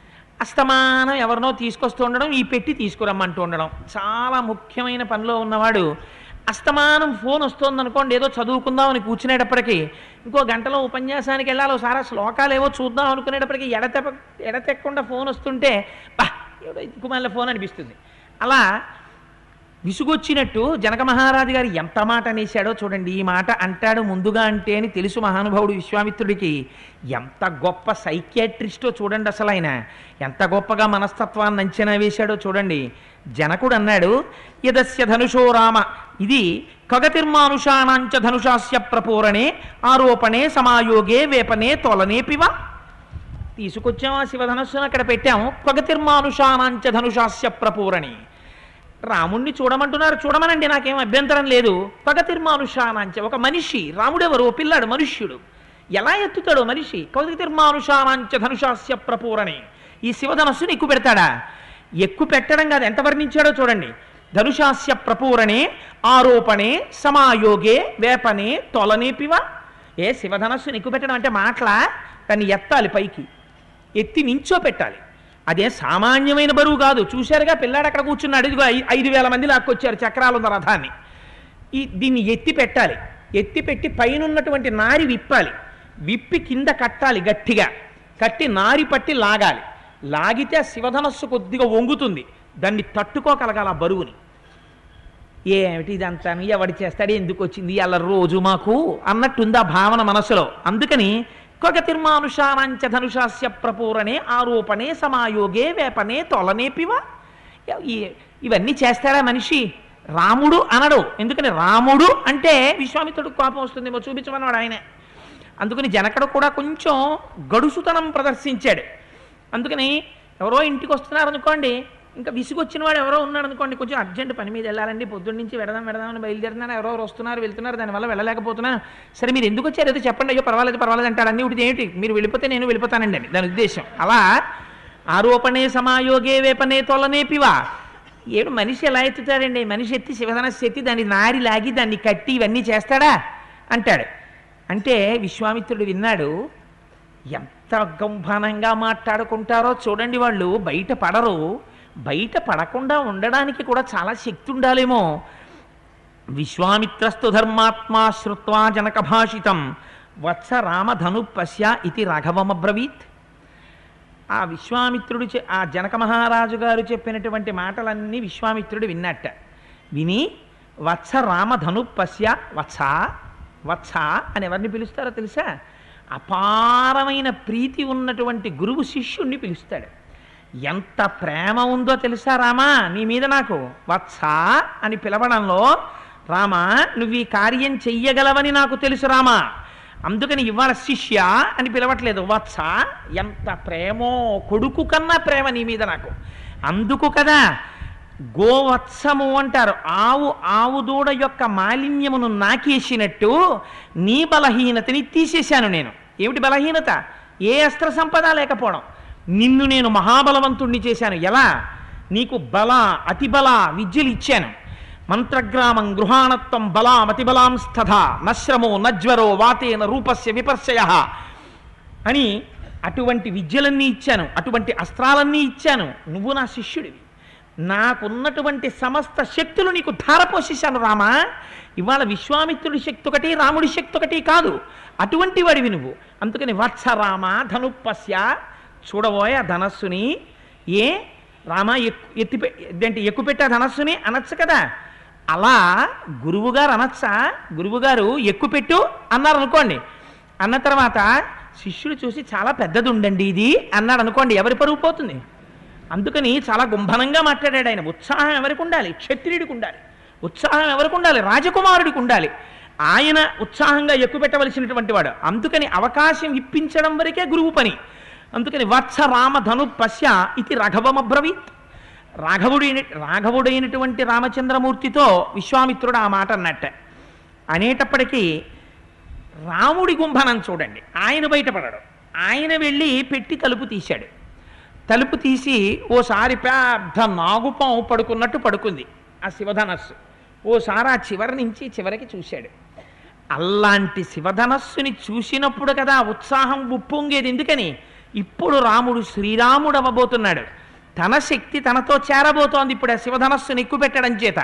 అస్తమానం ఎవరినో తీసుకొస్తూ ఉండడం, ఈ పెట్టి తీసుకురమ్మంటూ ఉండడం. చాలా ముఖ్యమైన పనిలో ఉన్నవాడు అస్తమానం ఫోన్ వస్తుందనుకోండి, ఏదో చదువుకుందామని కూర్చునేటప్పటికీ ఇంకో గంటలో ఉపన్యాసానికి వెళ్ళాలి, ఒకసారి శ్లోకాలు ఏవో చూద్దాం అనుకునేటప్పటికీ ఎడతెక్కకుండా ఫోన్ వస్తుంటే బా ఏదో కుమార్ల ఫోన్ అనిపిస్తుంది. అలా విసుగొచ్చినట్టు జనక మహారాజు గారు ఎంత మాట అనేశాడో చూడండి. ఈ మాట అంటాడు ముందుగా అంటే అని తెలుసు మహానుభావుడు విశ్వామిత్రుడికి. ఎంత గొప్ప సైకియాట్రిస్టో చూడండి. అసలు ఆయన ఎంత గొప్పగా మనస్తత్వాన్ని అంచనా వేశాడో చూడండి. జనకుడు అన్నాడు, యదస్య ధనుషో రామ, ఇది ఖగతిర్మానుషాణాంచ ధనుషాస్య ప్రపూరణే ఆరోపణే సమాయోగే వేపనే తొలనే పివ. తీసుకొచ్చాం ఆ శివధనుస్సును అక్కడ పెట్టాము. ఖగతిర్మానుషాణాంచ ధనుషాస్య ప్రపూరణి. రాముణ్ణి చూడమంటున్నారు, చూడమనండి, నాకేం అభ్యంతరం లేదు. ఖగతిర్మానుషాణాంచ, ఒక మనిషి, రాముడెవరు? పిల్లాడు, మనుష్యుడు. ఎలా ఎత్తుతాడో మనిషి. ఖగతిర్మానుషాణాంచ ధనుషాస్య ప్రపూరణి. ఈ శివధనస్సుని ఎక్కువ పెడతాడా? ఎక్కువ పెట్టడం కాదు, ఎంత వర్ణించాడో చూడండి. ధనుషాస్య ప్రపూరణే ఆరోపణే సమాయోగే వేపనే తొలనే పివ. ఏ శివధనస్సుని ఎక్కువ పెట్టడం అంటే మాటలా? దాన్ని ఎత్తాలి, పైకి ఎత్తి నించో పెట్టాలి. అదే సామాన్యమైన బరువు కాదు. చూశారుగా పిల్లాడు అక్కడ కూర్చున్నాడు, ఇదిగో 5,000 మంది లాక్కొచ్చారు చక్రాలున్న రథాన్ని. దీన్ని ఎత్తి పెట్టాలి. ఎత్తి పెట్టి పైన ఉన్నటువంటి నారి విప్పాలి. విప్పి కింద కట్టాలి, గట్టిగా కట్టి నారి పట్టి లాగాలి. లాగితే ఆ శివధనస్సు కొద్దిగా వంగుతుంది, దాన్ని తట్టుకోగలగాలి ఆ బరువుని. ఏమిటి ఇదంతా, ఎవడి చేస్తాడు, ఎందుకు వచ్చింది అలా రోజు మాకు అన్నట్టుంది ఆ భావన మనసులో. అందుకని ఖగతిర్మానుషాణాంచ ధనుషాస్య ప్రపూరణే ఆరోపణే సమాయోగే వేపనే తొలనే పివ. ఇవన్నీ చేస్తాడా మనిషి? రాముడు అనడు. ఎందుకని రాముడు అంటే విశ్వామిత్రుడు కోపం వస్తుందేమో, చూపించమన్నాడు ఆయనే. అందుకని జనకుడు కూడా కొంచెం గడుసుతనం ప్రదర్శించాడు. అందుకని ఎవరో ఇంటికి వస్తున్నారనుకోండి, ఇంకా విసుగొచ్చిన వాడు ఎవరో ఉన్నాడు అనుకోండి, కొంచెం అర్జెంట్ పని మీద వెళ్ళాలండి, పొద్దున్న నుంచి వెడదామని బయలుదేరుతున్నాను, ఎవరెవరు వస్తున్నారు వెళ్తున్నారు, దానివల్ల వెళ్ళలేకపోతున్నాను, సరే మీరు ఎందుకు వచ్చారు ఏదో చెప్పండి, అయ్యో పర్వాలేదు అంటాడు, అన్నీ ఒకటి ఏమిటి మీరు వెళ్ళిపోతే నేను వెళ్ళిపోతానండి అని దాని ఉద్దేశం. అలా ఆరోపణే సమాయోగే వేపనే తొలనేపివా, ఏడు మనిషి ఎలా ఎత్తుతాడండి, మనిషి ఎత్తి శివధనస్సు ఎత్తి దాన్ని నారి లాగి దాన్ని కట్టి ఇవన్నీ చేస్తాడా అంటాడు. అంటే విశ్వామిత్రుడు విన్నాడు, ఎంత గంభనంగా మాట్లాడుకుంటారో చూడండి వాళ్ళు, బయట పడరు, బయట పడకుండా ఉండడానికి కూడా చాలా శక్తి ఉండాలేమో. విశ్వామిత్రస్తు ధర్మాత్మా శ్రుత్వా జనక భాషితం వత్స రామధను పశ్య ఇది రాఘవమబ్రవీత్. ఆ విశ్వామిత్రుడు ఆ జనక మహారాజు గారు చెప్పినటువంటి మాటలన్నీ విశ్వామిత్రుడు విన్నట్ట. విని వత్స రామధను పశ్య, వత్స వత్స అని ఎవరిని పిలుస్తారో తెలుసా? అపారమైన ప్రీతి ఉన్నటువంటి గురువు శిష్యుణ్ణి పిలుస్తాడు. ఎంత ప్రేమ ఉందో తెలుసా రామా నీ మీద నాకు, వత్స అని పిలవడంలో రామా నువ్వు ఈ కార్యం చెయ్యగలవని నాకు తెలుసు రామా, అందుకని ఇవాళ శిష్య అని పిలవట్లేదు, వత్స. ఎంత ప్రేమో, కొడుకు కన్నా ప్రేమ నీ మీద నాకు. అందుకు కదా గోవత్సము అంటారు, ఆవు దూడ యొక్క మాలిన్యమును నాకేసినట్టు నీ బలహీనతని తీసేశాను నేను. ఏమిటి బలహీనత? ఏ అస్త్ర సంపద లేకపోవడం. నిన్ను నేను మహాబలవంతుణ్ణి చేశాను. ఎలా? నీకు బల అతిబల విద్యలు ఇచ్చాను. మంత్రగ్రామం గృహాణత్వం బలామతిబలాంస్తథ నశ్రమో నజ్వరో వాతేన రూపస్య విపర్శయ అని అటువంటి విద్యలన్నీ ఇచ్చాను, అటువంటి అస్త్రాలన్నీ ఇచ్చాను. నువ్వు నా శిష్యుడివి, నాకున్నటువంటి సమస్త శక్తులు నీకు ధారపోసేశాను రామా. ఇవాళ విశ్వామిత్రుడి శక్తి ఒకటి, రాముడి శక్తి ఒకటి కాదు, అటువంటి వాడివి నువ్వు. అందుకని వత్స రామ ధనుప్పస్య, చూడబోయే ఆ ధనస్సుని. ఏ రామ ఎత్తిదేంటి ఎక్కుపెట్టా ధనస్సుని అనొచ్చు కదా. అలా గురువుగారు అనొచ్చా? గురువుగారు ఎక్కుపెట్టు అన్నారు అనుకోండి, అన్న తర్వాత శిష్యుడు చూసి చాలా పెద్దది ఉండండి ఇది అన్నాడు అనుకోండి, ఎవరి పరువు పోతుంది? అందుకని చాలా గుంభనంగా మాట్లాడాడు ఆయన. ఉత్సాహం ఎవరికి ఉండాలి? క్షత్రియుడికి ఉండాలి. ఉత్సాహం ఎవరికి ఉండాలి? రాజకుమారుడికి ఉండాలి. ఆయన ఉత్సాహంగా ఎక్కుపెట్టవలసినటువంటి వాడు. అందుకని అవకాశం ఇప్పించడం వరకే గురువు పని. అందుకని వత్స రామ ధను పశ్య ఇది రాఘవమబ్రవీత్. రాఘవుడైనటువంటి రామచంద్రమూర్తితో విశ్వామిత్రుడు ఆ మాట అన్నట్ట. అనేటప్పటికీ రాముడి గుంభనం చూడండి, ఆయన బయటపడడు. ఆయన వెళ్ళి పెట్టి తలుపు తీశాడు. తలుపు తీసి ఓసారి పెద్ద నాగుపాము పడుకున్నట్టు పడుకుంది ఆ శివధనస్సు. ఓసారి ఆ చివరి నుంచి చివరికి చూశాడు. అలాంటి శివధనస్సుని చూసినప్పుడు కదా ఉత్సాహం ఉప్పొంగేది. ఎందుకని? ఇప్పుడు రాముడు శ్రీరాముడు అవ్వబోతున్నాడు. తన శక్తి తనతో చేరబోతోంది ఇప్పుడు ఆ శివధనస్సుని ఎక్కుపెట్టడం చేత.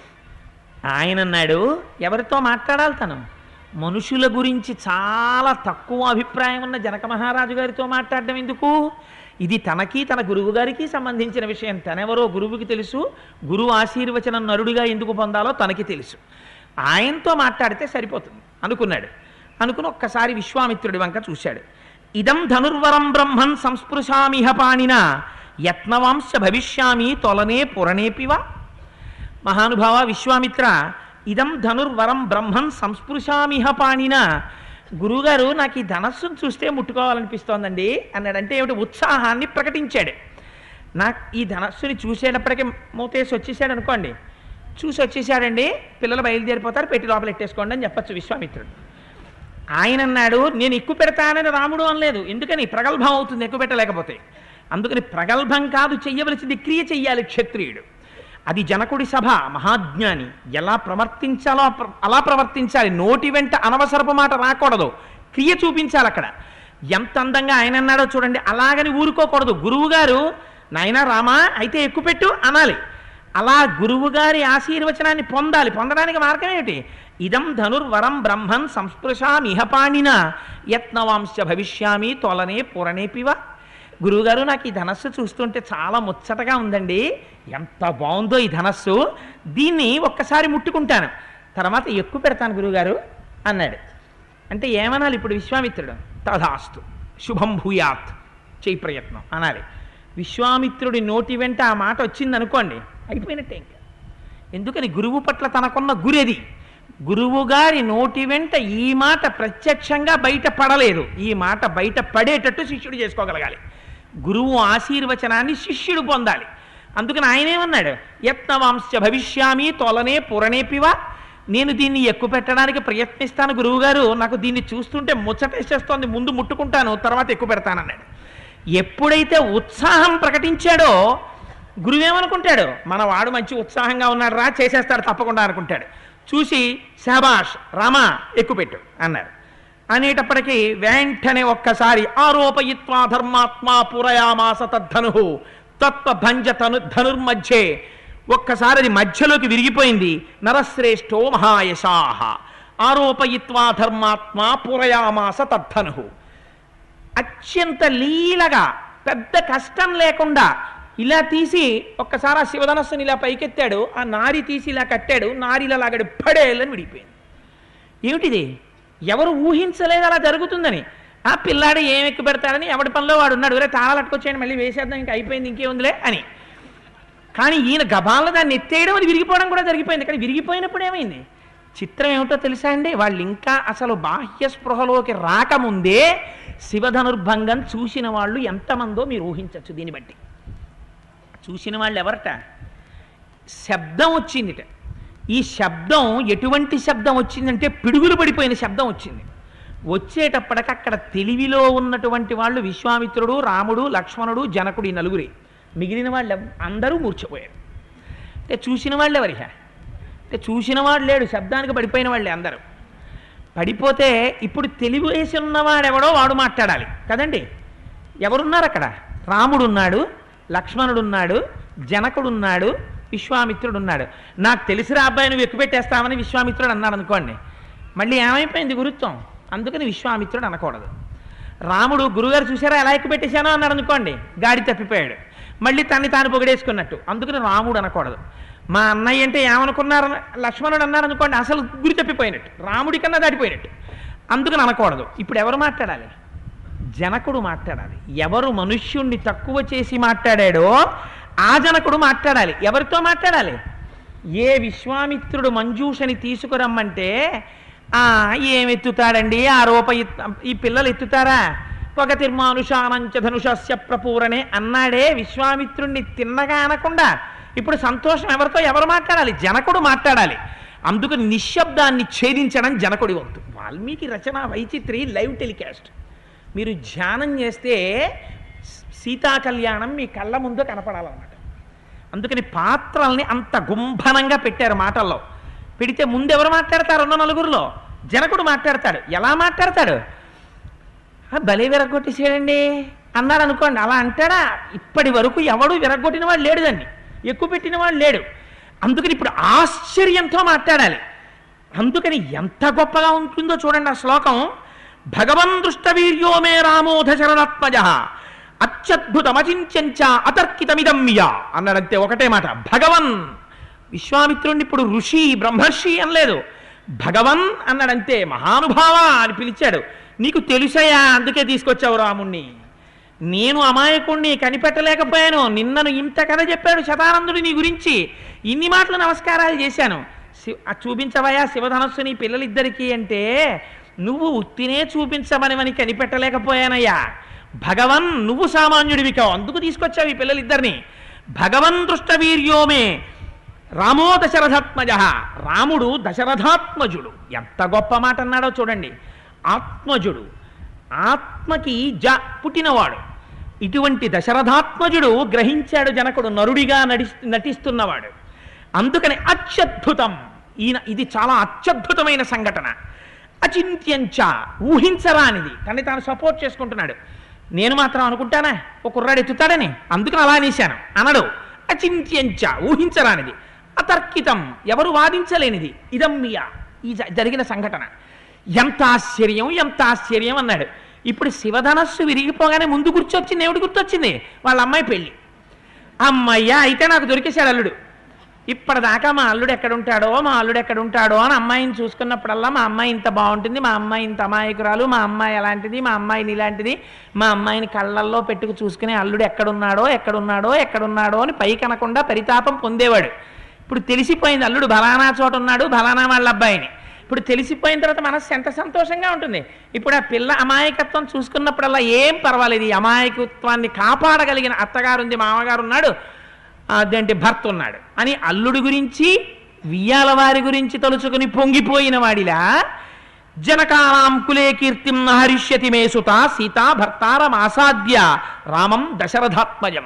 ఆయన అన్నాడు, ఎవరితో మాట్లాడాలి తను? మనుషుల గురించి చాలా తక్కువ అభిప్రాయం ఉన్న జనక మహారాజు గారితో మాట్లాడడం ఎందుకు? ఇది తనకి తన గురువు గారికి సంబంధించిన విషయం. తనెవరో గురువుకి తెలుసు, గురువు ఆశీర్వచనం నరుడిగా ఎందుకు పొందాలో తనకి తెలుసు. ఆయనతో మాట్లాడితే సరిపోతుంది అనుకున్నాడు. అనుకుని ఒక్కసారి విశ్వామిత్రుడి వంక చూశాడు. ఇదం ధనుర్వరం బ్రహ్మన్ సంస్పృశామిహ పాణిన యత్నవాంశ భవిష్యామి తొలనే పురణేపివ. మహానుభావ విశ్వామిత్ర, ఇదం ధనుర్వరం బ్రహ్మన్ సంస్పృశామిహ పాణిన. గురువుగారు నాకు ఈ ధనస్సును చూస్తే ముట్టుకోవాలనిపిస్తోందండి అన్నాడంటే ఏమిటి? ఉత్సాహాన్ని ప్రకటించాడు. నాకు ఈ ధనస్సుని చూసేటప్పటికీ మూతేసి వచ్చేసాడు అనుకోండి, చూసి వచ్చేసాడండి, పిల్లలు బయలుదేరిపోతారు, పెట్టి లోపల ఎట్టేసుకోండి అని చెప్పచ్చు విశ్వామిత్రుడు. ఆయన అన్నాడు, నేను ఎక్కువ పెడతానని రాముడు అనలేదు. ఎందుకని? ప్రగల్భం అవుతుంది ఎక్కువ పెట్టలేకపోతే. అందుకని ప్రగల్భం కాదు చెయ్యవలసింది, క్రియ చెయ్యాలి క్షత్రియుడు. అది జనకుడి సభ, మహాజ్ఞాని. ఎలా ప్రవర్తించాలో అలా ప్రవర్తించాలి. నోటి వెంట అనవసరపు మాట రాకూడదు, క్రియ చూపించాలి అక్కడ. ఎంత అందంగా ఆయన అన్నాడో చూడండి. అలాగని ఊరుకోకూడదు. గురువుగారు నాయనా రామా అయితే ఎక్కుపెట్టు అనాలి. అలా గురువుగారి ఆశీర్వచనాన్ని పొందాలి. పొందడానికి మార్గం ఏమిటి? ఇదం ధనుర్వరం బ్రహ్మన్ సంస్పృశామిహ పాణిన యత్నవాంశ భవిష్యామి తొలనే పురణేపివ. గురువుగారు నాకు ఈ ధనస్సు చూస్తుంటే చాలా ముచ్చటగా ఉందండి, ఎంత బాగుందో ఈ ధనస్సు, దీన్ని ఒక్కసారి ముట్టుకుంటాను, తర్వాత ఎక్కువ పెడతాను గురువుగారు అన్నాడు. అంటే ఏమనాలి ఇప్పుడు విశ్వామిత్రుడు? తథాస్తు శుభం భూయాత్, చేయి ప్రయత్నం అనాలి. విశ్వామిత్రుడి నోటి వెంట ఆ మాట వచ్చిందనుకోండి, అయిపోయినట్టే ఇంకా. ఎందుకని? గురువు పట్ల తనకున్న గురేది. గురువుగారి నోటి వెంట ఈ మాట ప్రత్యక్షంగా బయట పడలేదు, ఈ మాట బయట పడేటట్టు శిష్యుడు చేసుకోగలగాలి. గురువు ఆశీర్వచనాన్ని శిష్యుడు పొందాలి. అందుకని ఆయనేమన్నాడు, యత్నవాంశ భవిష్యామి తోలనే పురణేపివా, నేను దీన్ని ఎక్కువ పెట్టడానికి ప్రయత్నిస్తాను గురువుగారు, నాకు దీన్ని చూస్తుంటే ముచ్చటేసేస్తోంది, ముందు ముట్టుకుంటాను తర్వాత ఎక్కువ పెడతానన్నాడు. ఎప్పుడైతే ఉత్సాహం ప్రకటించాడో గురువేమనుకుంటాడు, మన వాడు మంచి ఉత్సాహంగా ఉన్నాడు రా, చేసేస్తాడు తప్పకుండా అనుకుంటాడు. చూసి శహబాష్ రామా ఎక్కువ పెట్టు అన్నారు. అనేటప్పటికీ వెంటనే ఒక్కసారి ఆరోపయిత్వా ధర్మాత్మా పురయామాస తద్ధను తత్వభంజ ధనుర్మధ్యే, ఒక్కసారి అది మధ్యలోకి విరిగిపోయింది. నరశ్రేష్ఠో మహాయశాహ ఆరోపయిత్వా ధర్మాత్మా పురయామాస తద్ధను. అత్యంత లీలగా పెద్ద కష్టం లేకుండా ఇలా తీసి ఒక్కసారి ఆ శివధనస్సుని ఇలా పైకెత్తాడు, ఆ నారి తీసి ఇలా కట్టాడు, నారిలా లాగాడు, పడేళ్ళని విడిపోయింది. ఏమిటిది? ఎవరు ఊహించలేదు అలా జరుగుతుందని. ఆ పిల్లాడు ఏం ఎక్కువ పెడతాడని ఎవడి పనిలో వాడు ఉన్నాడు, వేరే తాళాలు అట్టుకొచ్చేయండి మళ్ళీ వేసేద్దాం ఇంకా అయిపోయింది ఇంకేముందిలే అని. కానీ ఈయన గబాలను దాన్ని ఎత్తేయడం, అది విరిగిపోవడం కూడా జరిగిపోయింది. కానీ విరిగిపోయినప్పుడు ఏమైంది? చిత్రం ఏమిటో తెలుసా అండి, వాళ్ళు ఇంకా అసలు బాహ్య స్పృహలోకి రాకముందే శివధనుర్భంగం చూసిన వాళ్ళు ఎంతమందో మీరు ఊహించవచ్చు. దీన్ని బట్టి చూసిన వాళ్ళు ఎవరట? శబ్దం వచ్చిందిట. ఈ శబ్దం ఎటువంటి శబ్దం వచ్చిందంటే పిడుగులు పడిపోయిన శబ్దం వచ్చింది. వచ్చేటప్పటికి అక్కడ తెలివిలో ఉన్నటువంటి వాళ్ళు విశ్వామిత్రుడు, రాముడు, లక్ష్మణుడు, జనకుడు, ఈ నలుగురే. మిగిలిన వాళ్ళు అందరూ మూర్ఛపోయారు. అంటే చూసిన వాళ్ళు ఎవరిహ? అంటే చూసిన వాడు లేడు, శబ్దానికి పడిపోయిన వాళ్ళే అందరూ. పడిపోతే ఇప్పుడు తెలివి వేసి ఉన్నవాడెవడో వాడు మాట్లాడాలి కదండి. ఎవరున్నారు అక్కడ? రాముడు ఉన్నాడు, లక్ష్మణుడు ఉన్నాడు, జనకుడు ఉన్నాడు, విశ్వామిత్రుడు ఉన్నాడు. నాకు తెలిసిరా అబ్బాయి నువ్వు ఎక్కువ పెట్టేస్తామని విశ్వామిత్రుడు అన్నాడు అనుకోండి, మళ్ళీ ఏమైపోయింది గురుత్వం. అందుకని విశ్వామిత్రుడు అనకూడదు. రాముడు గురుగారు చూసారా ఎలా ఎక్కువ పెట్టేశానో అన్నాడు అనుకోండి, గాడి తప్పిపోయాడు, మళ్ళీ తన్ని తాను పొగిడేసుకున్నట్టు. అందుకని రాముడు అనకూడదు. మా అన్నయ్య అంటే ఏమనుకున్నారు లక్ష్మణుడు అన్నారు అనుకోండి, అసలు గురి తప్పిపోయినట్టు, రాముడి కన్నా దాటిపోయినట్టు. అందుకని అనకూడదు. ఇప్పుడు ఎవరు మాట్లాడాలి? జనకుడు మాట్లాడాలి. ఎవరు మనుష్యుణ్ణి తక్కువ చేసి మాట్లాడాడో ఆ జనకుడు మాట్లాడాలి. ఎవరితో మాట్లాడాలి? ఏ విశ్వామిత్రుడు మంజూషని తీసుకురమ్మంటే ఏమెత్తుతాడండి ఈ పిల్లలు ఎత్తుతారా? పొగ తిర్మానుషానంచ ధనుషస్య ప్రపూరణే అన్నాడే విశ్వామిత్రుణ్ణి తిన్నగా అనకుండా. ఇప్పుడు సంతోషం ఎవరితో? ఎవరు మాట్లాడాలి? జనకుడు మాట్లాడాలి. అందుకు నిశ్శబ్దాన్ని ఛేదించడం జనకుడి వంతు. వాల్మీకి రచన వైచిత్రి లైవ్ టెలికాస్ట్. మీరు ధ్యానం చేస్తే సీతా కళ్యాణం మీ కళ్ళ ముందు కనపడాలన్నమాట. అందుకని పాత్రల్ని అంత గుంభనంగా పెట్టారు మాటల్లో. పెడితే ముందు ఎవరు మాట్లాడతారు? ఉన్న నలుగురిలో జనకుడు మాట్లాడతాడు. ఎలా మాట్లాడతాడు? భలే విరగొట్టేసేయండి అన్నాడు అనుకోండి. అలా అంటాడా? ఇప్పటి వరకు ఎవడు విరగొట్టిన వాడు లేడు, దాన్ని ఎక్కువ పెట్టిన వాడు లేడు. అందుకని ఇప్పుడు ఆశ్చర్యంతో మాట్లాడాలి. అందుకని ఎంత గొప్పగా ఉంటుందో చూడండి ఆ శ్లోకం. భగవన్ దృష్టవీర్యో మే రామో దశరథాత్మజ అత్యద్భుతమచింత్యంచ అతర్కితమిదమ్య అన్నాడంతే, ఒకటే మాట. భగవన్. విశ్వామిత్రుడిని ఇప్పుడు ఋషి బ్రహ్మర్షి అనలేదు, భగవన్ అన్నాడంతే. మహానుభావ అని పిలిచాడు. నీకు తెలుసయా అందుకే తీసుకొచ్చావు రాముణ్ణి. నేను అమాయకుణ్ణి కనిపెట్టలేకపోయాను, నిన్నను ఇంత కథ చెప్పాడు శతానందుడు నీ గురించి, ఇన్ని మాటలు నమస్కారాలు చేశాను, చూపించవయా శివధనస్సుని పిల్లలిద్దరికీ అంటే నువ్వు ఉత్తినే చూపించమని కనిపెట్టలేకపోయానయ్యా. భగవన్, నువ్వు సామాన్యుడివి కావు, అందుకు తీసుకొచ్చావు ఈ పిల్లలిద్దరిని. భగవన్ దృష్టవీర్యోమే రామో దశరథాత్మజ. రాముడు దశరథాత్మజుడు. ఎంత గొప్ప మాట అన్నాడో చూడండి. ఆత్మజుడు, ఆత్మకి పుట్టినవాడు. ఇటువంటి దశరథాత్మజుడు గ్రహించాడు జనకుడు, నరుడిగా నటిస్తున్నవాడు. అందుకని అత్యద్భుతం. ఇది చాలా అత్యద్భుతమైన సంఘటన. అచింత్యంచ, ఊహించరానిది. తనని తాను సపోర్ట్ చేసుకుంటున్నాడు. నేను మాత్రం అనుకుంటానా ఒక కుర్రాడు ఎత్తుతాడని, అందుకని అలా అనేశాను అనడు. అచింత్యంచ, ఊహించరానిది. అతర్కితం, ఎవరు వాదించలేనిది. ఇదమ్మియ, ఈ జరిగిన సంఘటన. ఎంత ఆశ్చర్యం, ఎంత ఆశ్చర్యం అన్నాడు. ఇప్పుడు శివధనస్సు విరిగిపోగానే ముందు గుర్తొచ్చింది ఏమిటి? గుర్తొచ్చింది వాళ్ళ అమ్మాయి పెళ్ళి. అమ్మయ్య, అయితే నాకు దొరికేశాడు అల్లుడు. ఇప్పటిదాకా మా అల్లుడు ఎక్కడుంటాడో అని అమ్మాయిని చూసుకున్నప్పుడల్లా మా అమ్మాయి ఇంత బాగుంటుంది, మా అమ్మాయి ఇంత అమాయకురాలు, మా అమ్మాయి ఎలాంటిది, మా అమ్మాయిని ఇలాంటిది, మా అమ్మాయిని కళ్ళల్లో పెట్టుకు చూసుకుని అల్లుడు ఎక్కడున్నాడో అని పైకి అనకుండా పరితాపం పొందేవాడు. ఇప్పుడు తెలిసిపోయింది అల్లుడు ఫలానా చోట ఉన్నాడు, ఫలానా వాళ్ళ అబ్బాయిని. ఇప్పుడు తెలిసిపోయిన తర్వాత మనసు ఎంత సంతోషంగా ఉంటుంది. ఇప్పుడు ఆ పిల్ల అమాయకత్వం చూసుకున్నప్పుడల్లా ఏం పర్వాలేదు, ఈ అమాయకత్వాన్ని కాపాడగలిగిన అత్తగారు ఉంది, మామగారు ఉన్నాడు, అదేంటి భర్త ఉన్నాడు అని అల్లుడి గురించి వియ్యాల వారి గురించి తలుచుకుని పొంగిపోయిన వాడిలా జనకానాం కులే కీర్తిం నహరిష్యతి మే సుత సీతా భర్తారం ఆసాద్య రామం దశరథాత్మజం.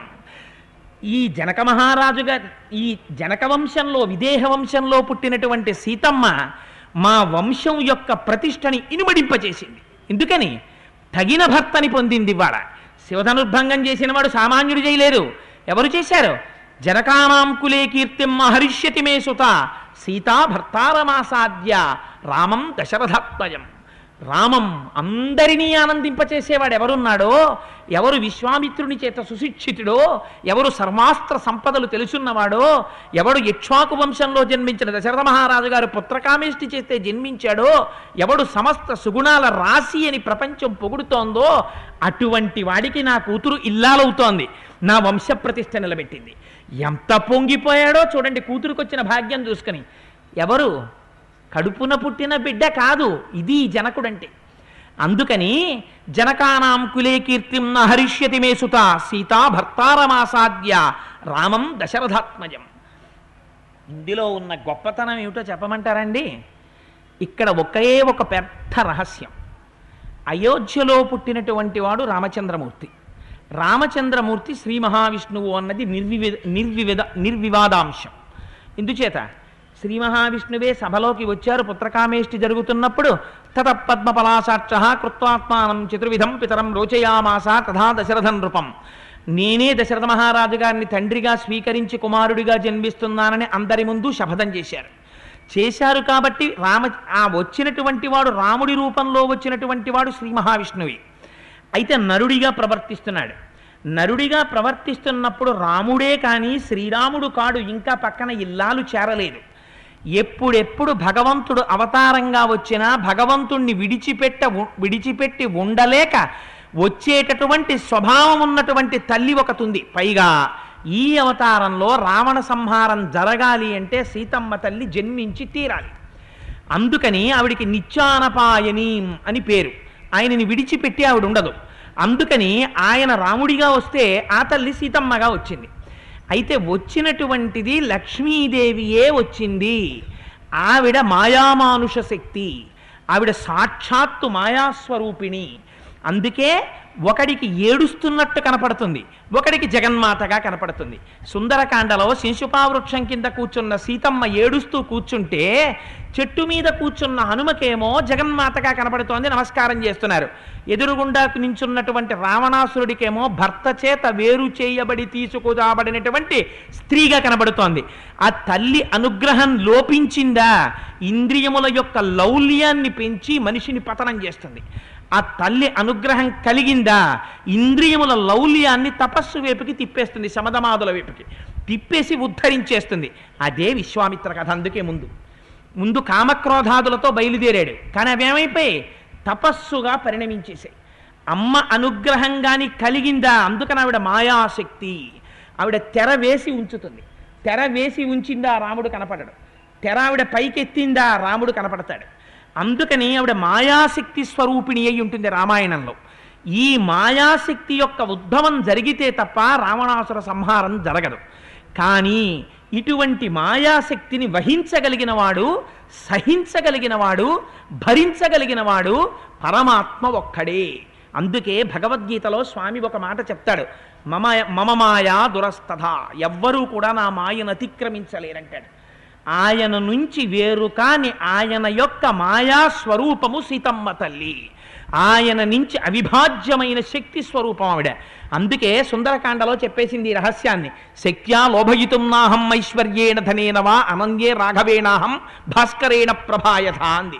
ఈ జనక మహారాజుగా ఈ జనక వంశంలో విదేహ వంశంలో పుట్టినటువంటి సీతమ్మ మా వంశం యొక్క ప్రతిష్టని ఇనుమడింపచేసింది. ఎందుకని తగిన భర్తని పొందింది. వాడ శివధనుర్భంగం చేసిన వాడు సామాన్యుడు చేయలేదు. ఎవరు చేశారు? జనకానాం కులే కీర్తిం మహరిష్యతి మే సుత సీతా భర్తారమాసాద్య రామం దశరథాత్మజం. రామం అందరినీ ఆనందింపచేసేవాడు ఎవరున్నాడో, ఎవరు విశ్వామిత్రుని చేత సుశిక్షితుడో, ఎవరు సర్వాస్త్ర సంపదలు తెలుసున్నవాడో, ఎవడు ఇక్ష్వాకు వంశంలో జన్మించిన దశరథ మహారాజు గారు పుత్రకామేష్టి చేస్తే జన్మించాడో, ఎవడు సమస్త సుగుణాల రాశి అని ప్రపంచం పొగుడుతోందో అటువంటి వాడికి నా కూతురు ఇల్లాలవుతోంది, నా వంశ ప్రతిష్ఠ నిలబెట్టింది. ఎంత పొంగిపోయాడో చూడండి కూతురుకొచ్చిన భాగ్యం చూసుకుని. ఎవరు? కడుపున పుట్టిన బిడ్డ కాదు, ఇది జనకుడంటే. అందుకని జనకానాం కులే కీర్తిం నహరిష్యతి మే సుత సీతా భర్తారమాసాద్య రామం దశరథాత్మజం. ఇందులో ఉన్న గొప్పతనం ఏమిటో చెప్పమంటారండి? ఇక్కడ ఒకే ఒక పెద్ద రహస్యం. అయోధ్యలో పుట్టినటువంటి వాడు రామచంద్రమూర్తి. రామచంద్రమూర్తి శ్రీ మహావిష్ణువు అన్నది నిర్వివాదాంశం. ఎందుచేత శ్రీ మహావిష్ణువే సభలోకి వచ్చారు పుత్రకామేష్టి జరుగుతున్నప్పుడు. తత పద్మపలాసాక్ష కృత్వాత్మానం చతుర్విధం పితరం రోచయామాస తథా దశరథం నృపం. నేనే దశరథ మహారాజు గారిని తండ్రిగా స్వీకరించి కుమారుడిగా జన్మిస్తున్నానని అందరి ముందు శపథం చేశారు. కాబట్టి వచ్చినటువంటి వాడు రాముడి రూపంలో వచ్చినటువంటి వాడు శ్రీ మహావిష్ణువే. అయితే నరుడిగా ప్రవర్తిస్తున్నాడు. నరుడిగా ప్రవర్తిస్తున్నప్పుడు రాముడే కానీ శ్రీరాముడు కాడు, ఇంకా పక్కన ఇల్లాలు చేరలేదు. ఎప్పుడెప్పుడు భగవంతుడు అవతారంగా వచ్చినా భగవంతుణ్ణి విడిచిపెట్టి ఉండలేక వచ్చేటటువంటి స్వభావం ఉన్నటువంటి తల్లి ఒకటుంది. పైగా ఈ అవతారంలో రావణ సంహారం జరగాలి అంటే సీతమ్మ తల్లి జన్మించి తీరాలి. అందుకని ఆవిడికి నిత్యానపాయని అని పేరు. ఆయనని విడిచిపెట్టి ఆవిడ ఉండదు. అందుకని ఆయన రాముడిగా వస్తే ఆ తల్లి సీతమ్మగా వచ్చింది. అయితే వచ్చినటువంటిది లక్ష్మీదేవియే వచ్చింది. ఆవిడ మాయామానుష శక్తి, ఆవిడ సాక్షాత్తు మాయాస్వరూపిణి. అందుకే ఒకడికి ఏడుస్తున్నట్టు కనపడుతుంది, ఒకడికి జగన్మాతగా కనపడుతుంది. సుందరకాండలో శిశుపావృక్షం కింద కూర్చున్న సీతమ్మ ఏడుస్తూ కూర్చుంటే చెట్టు మీద కూర్చున్న హనుమకేమో జగన్మాతగా కనపడుతోంది, నమస్కారం చేస్తున్నారు. ఎదురుగుండా నించున్నటువంటి రావణాసురుడికేమో భర్త చేత వేరు చేయబడి తీసుకురాబడినటువంటి స్త్రీగా కనబడుతోంది. ఆ తల్లి అనుగ్రహం లోపించిందా ఇంద్రియముల యొక్క లౌల్యాన్ని పెంచి మనిషిని పతనం చేస్తుంది. ఆ తల్లి అనుగ్రహం కలిగిందా ఇంద్రియముల లౌల్యాన్ని తపస్సు వైపుకి తిప్పేస్తుంది, శమధమాదుల వైపుకి తిప్పేసి ఉద్ధరించేస్తుంది. అదే విశ్వామిత్ర కథ. అందుకే ముందు కామక్రోధాదులతో బయలుదేరాడు, కానీ అవేమైపోయి తపస్సుగా పరిణమించేసాయి. అమ్మ అనుగ్రహం కానీ కలిగిందా, అందుకని ఆవిడ మాయాశక్తి. ఆవిడ తెర వేసి ఉంచుతుంది. తెర వేసి ఉంచిందా రాముడు కనపడడు, తెర ఆవిడ పైకెత్తిందా రాముడు కనపడతాడు. అందుకని ఆవిడ మాయాశక్తి స్వరూపిణి అయి ఉంటుంది రామాయణంలో. ఈ మాయాశక్తి యొక్క ఉద్భవం జరిగితే తప్ప రావణాసుర సంహారం జరగదు. కానీ ఇటువంటి మాయాశక్తిని వహించగలిగిన వాడు, సహించగలిగిన వాడు, భరించగలిగిన వాడు పరమాత్మ ఒక్కడే. అందుకే భగవద్గీతలో స్వామి ఒక మాట చెప్తాడు, మమ మాయా దురస్తథ, ఎవ్వరూ కూడా నా మాయను అతిక్రమించలేరంటాడు. ఆయన నుంచి వేరు కాని ఆయన యొక్క మాయా స్వరూపము సీతమ్మ తల్లి. ఆయన నుంచి అవిభాజ్యమైన శక్తి స్వరూపం ఆవిడ. అందుకే సుందరకాండలో చెప్పేసింది ఈ రహస్యాన్ని. శక్త్యా లోభయితుం నాహం ఐశ్వర్యేణ ధనేన వా అనన్యే రాఘవేణాహం భాస్కరేణ ప్రభాయథ అంది.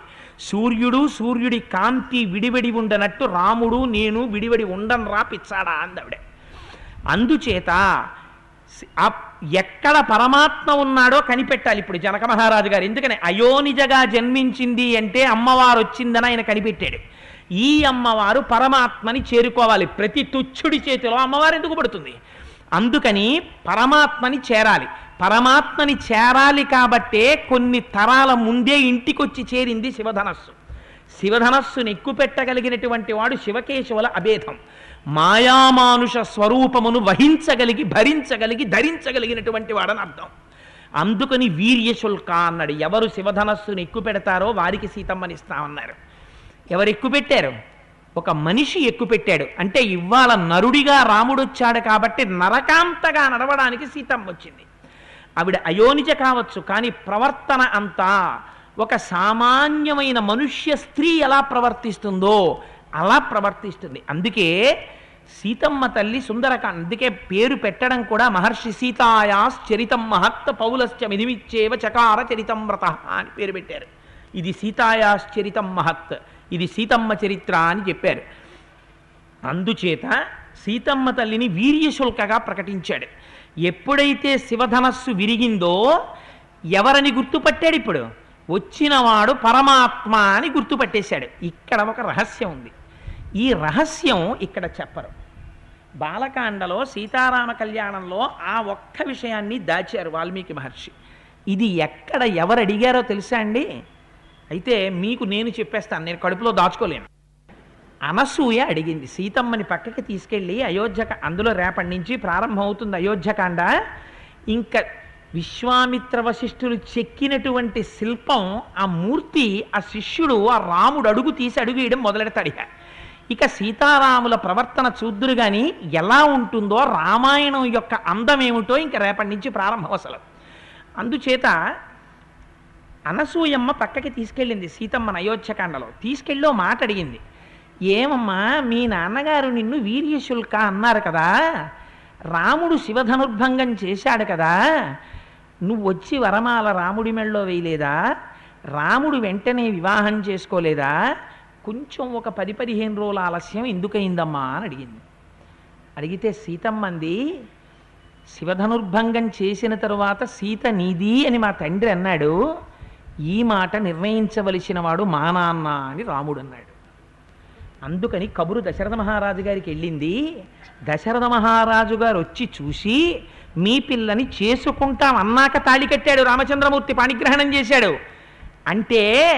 సూర్యుడి కాంతి విడివడి ఉండనట్టు రాముడు నేను విడివడి ఉండనరా పిచ్చాడా అందావిడ. అందుచేత ఎక్కడ పరమాత్మ ఉన్నాడో కనిపెట్టాలి ఇప్పుడు జనక మహారాజు గారు. ఎందుకని అయోనిజగా జన్మించింది అంటే అమ్మవారు వచ్చిందని ఆయన కనిపెట్టాడు. ఈ అమ్మవారు పరమాత్మని చేరుకోవాలి. ప్రతి తుచ్చుడి చేతిలో అమ్మవారు ఎందుకు పడుతుంది? అందుకని పరమాత్మని చేరాలి. పరమాత్మని చేరాలి కాబట్టే కొన్ని తరాల ముందే ఇంటికొచ్చి చేరింది శివధనస్సు. శివధనస్సుని ఎక్కుపెట్టగలిగినటువంటి వాడు శివకేశవుల అభేదం. మాయామానుష స్వరూపమును వహించగలిగి భరించగలిగి ధరించగలిగినటువంటి వాడని అర్థం. అందుకని వీర్యశుల్క అన్నాడు. ఎవరు శివధనస్సును ఎక్కువ పెడతారో వారికి సీతమ్మని ఇస్తామన్నారు. ఎవరు ఎక్కువ పెట్టారు? ఒక మనిషి ఎక్కువ పెట్టాడు. అంటే ఇవాళ నరుడిగా రాముడు వచ్చాడు కాబట్టి నరకాంతగా నడవడానికి సీతమ్మ వచ్చింది. ఆవిడ అయోనిజ కావచ్చు, కానీ ప్రవర్తన అంతా ఒక సామాన్యమైన మనుష్య స్త్రీ ఎలా ప్రవర్తిస్తుందో అలా ప్రవర్తిస్తుంది. అందుకే సీతమ్మ తల్లి సుందరకాండ, అందుకే పేరు పెట్టడం కూడా మహర్షి సీతాయాస్ చరితం మహత్ పౌలశ్చ మిదిమిచ్చేవ చకార చరితం వ్రత అని పేరు పెట్టారు. ఇది సీతాయాస్ చరితం మహత్, ఇది సీతమ్మ చరిత్ర అని చెప్పారు. అందుచేత సీతమ్మ తల్లిని వీర్యశుల్కగా ప్రకటించాడు. ఎప్పుడైతే శివధనస్సు విరిగిందో ఎవరని గుర్తుపట్టాడు? ఇప్పుడు వచ్చినవాడు పరమాత్మ అని గుర్తుపట్టేశాడు. ఇక్కడ ఒక రహస్యం ఉంది. ఈ రహస్యం ఇక్కడ చెప్పరు. బాలకాండలో సీతారామ కళ్యాణంలో ఆ ఒక్క విషయాన్ని దాచారు వాల్మీకి మహర్షి. ఇది ఎక్కడ ఎవరు అడిగారో తెలుసా అండి? అయితే మీకు నేను చెప్పేస్తాను, నేను కడుపులో దాచుకోలేను. అనసూయ అడిగింది సీతమ్మని పక్కకి తీసుకెళ్ళి అందులో రేపటి నుంచి ప్రారంభమవుతుంది అయోధ్యకాండ. ఇంకా విశ్వామిత్ర వశిష్ఠులు చెక్కినటువంటి శిల్పం, ఆ మూర్తి, ఆ శిష్యుడు, ఆ రాముడు అడుగు తీసి అడుగు వేయడం మొదలెడతాడు. ఇక సీతారాముల ప్రవర్తన చూద్దురు కానీ ఎలా ఉంటుందో, రామాయణం యొక్క అందం ఏమిటో ఇంక రేపటి నుంచి ప్రారంభం అసలు. అందుచేత అనసూయమ్మ పక్కకి తీసుకెళ్ళింది సీతమ్మను అయోధ్యకాండలో. తీసుకెళ్ళి మాట అడిగింది, ఏమమ్మా మీ నాన్నగారు నిన్ను వీర్యశుల్క అన్నారు కదా, రాముడు శివధనుర్భంగం చేశాడు కదా, నువ్వు వచ్చి వరమాల రాముడి మెళ్ళలో వేయలేదా? రాముడు వెంటనే వివాహం చేసుకోలేదా? కొంచెం ఒక 10-15 రోజుల ఆలస్యం ఎందుకయిందమ్మా అని అడిగింది. అడిగితే సీతమ్మంది, శివధనుర్భంగం చేసిన తరువాత సీత నీది అని మా తండ్రి అన్నాడు, ఈ మాట నిర్ణయించవలసిన వాడు మా నాన్న అని రాముడు అన్నాడు. అందుకని కబురు దశరథ మహారాజు గారికి వెళ్ళింది. దశరథ మహారాజు గారు వచ్చి చూసి మీ పిల్లని చేసుకుంటాం అన్నాక తాళి కట్టాడు రామచంద్రమూర్తి, పాణిగ్రహణం చేశాడు. అంటే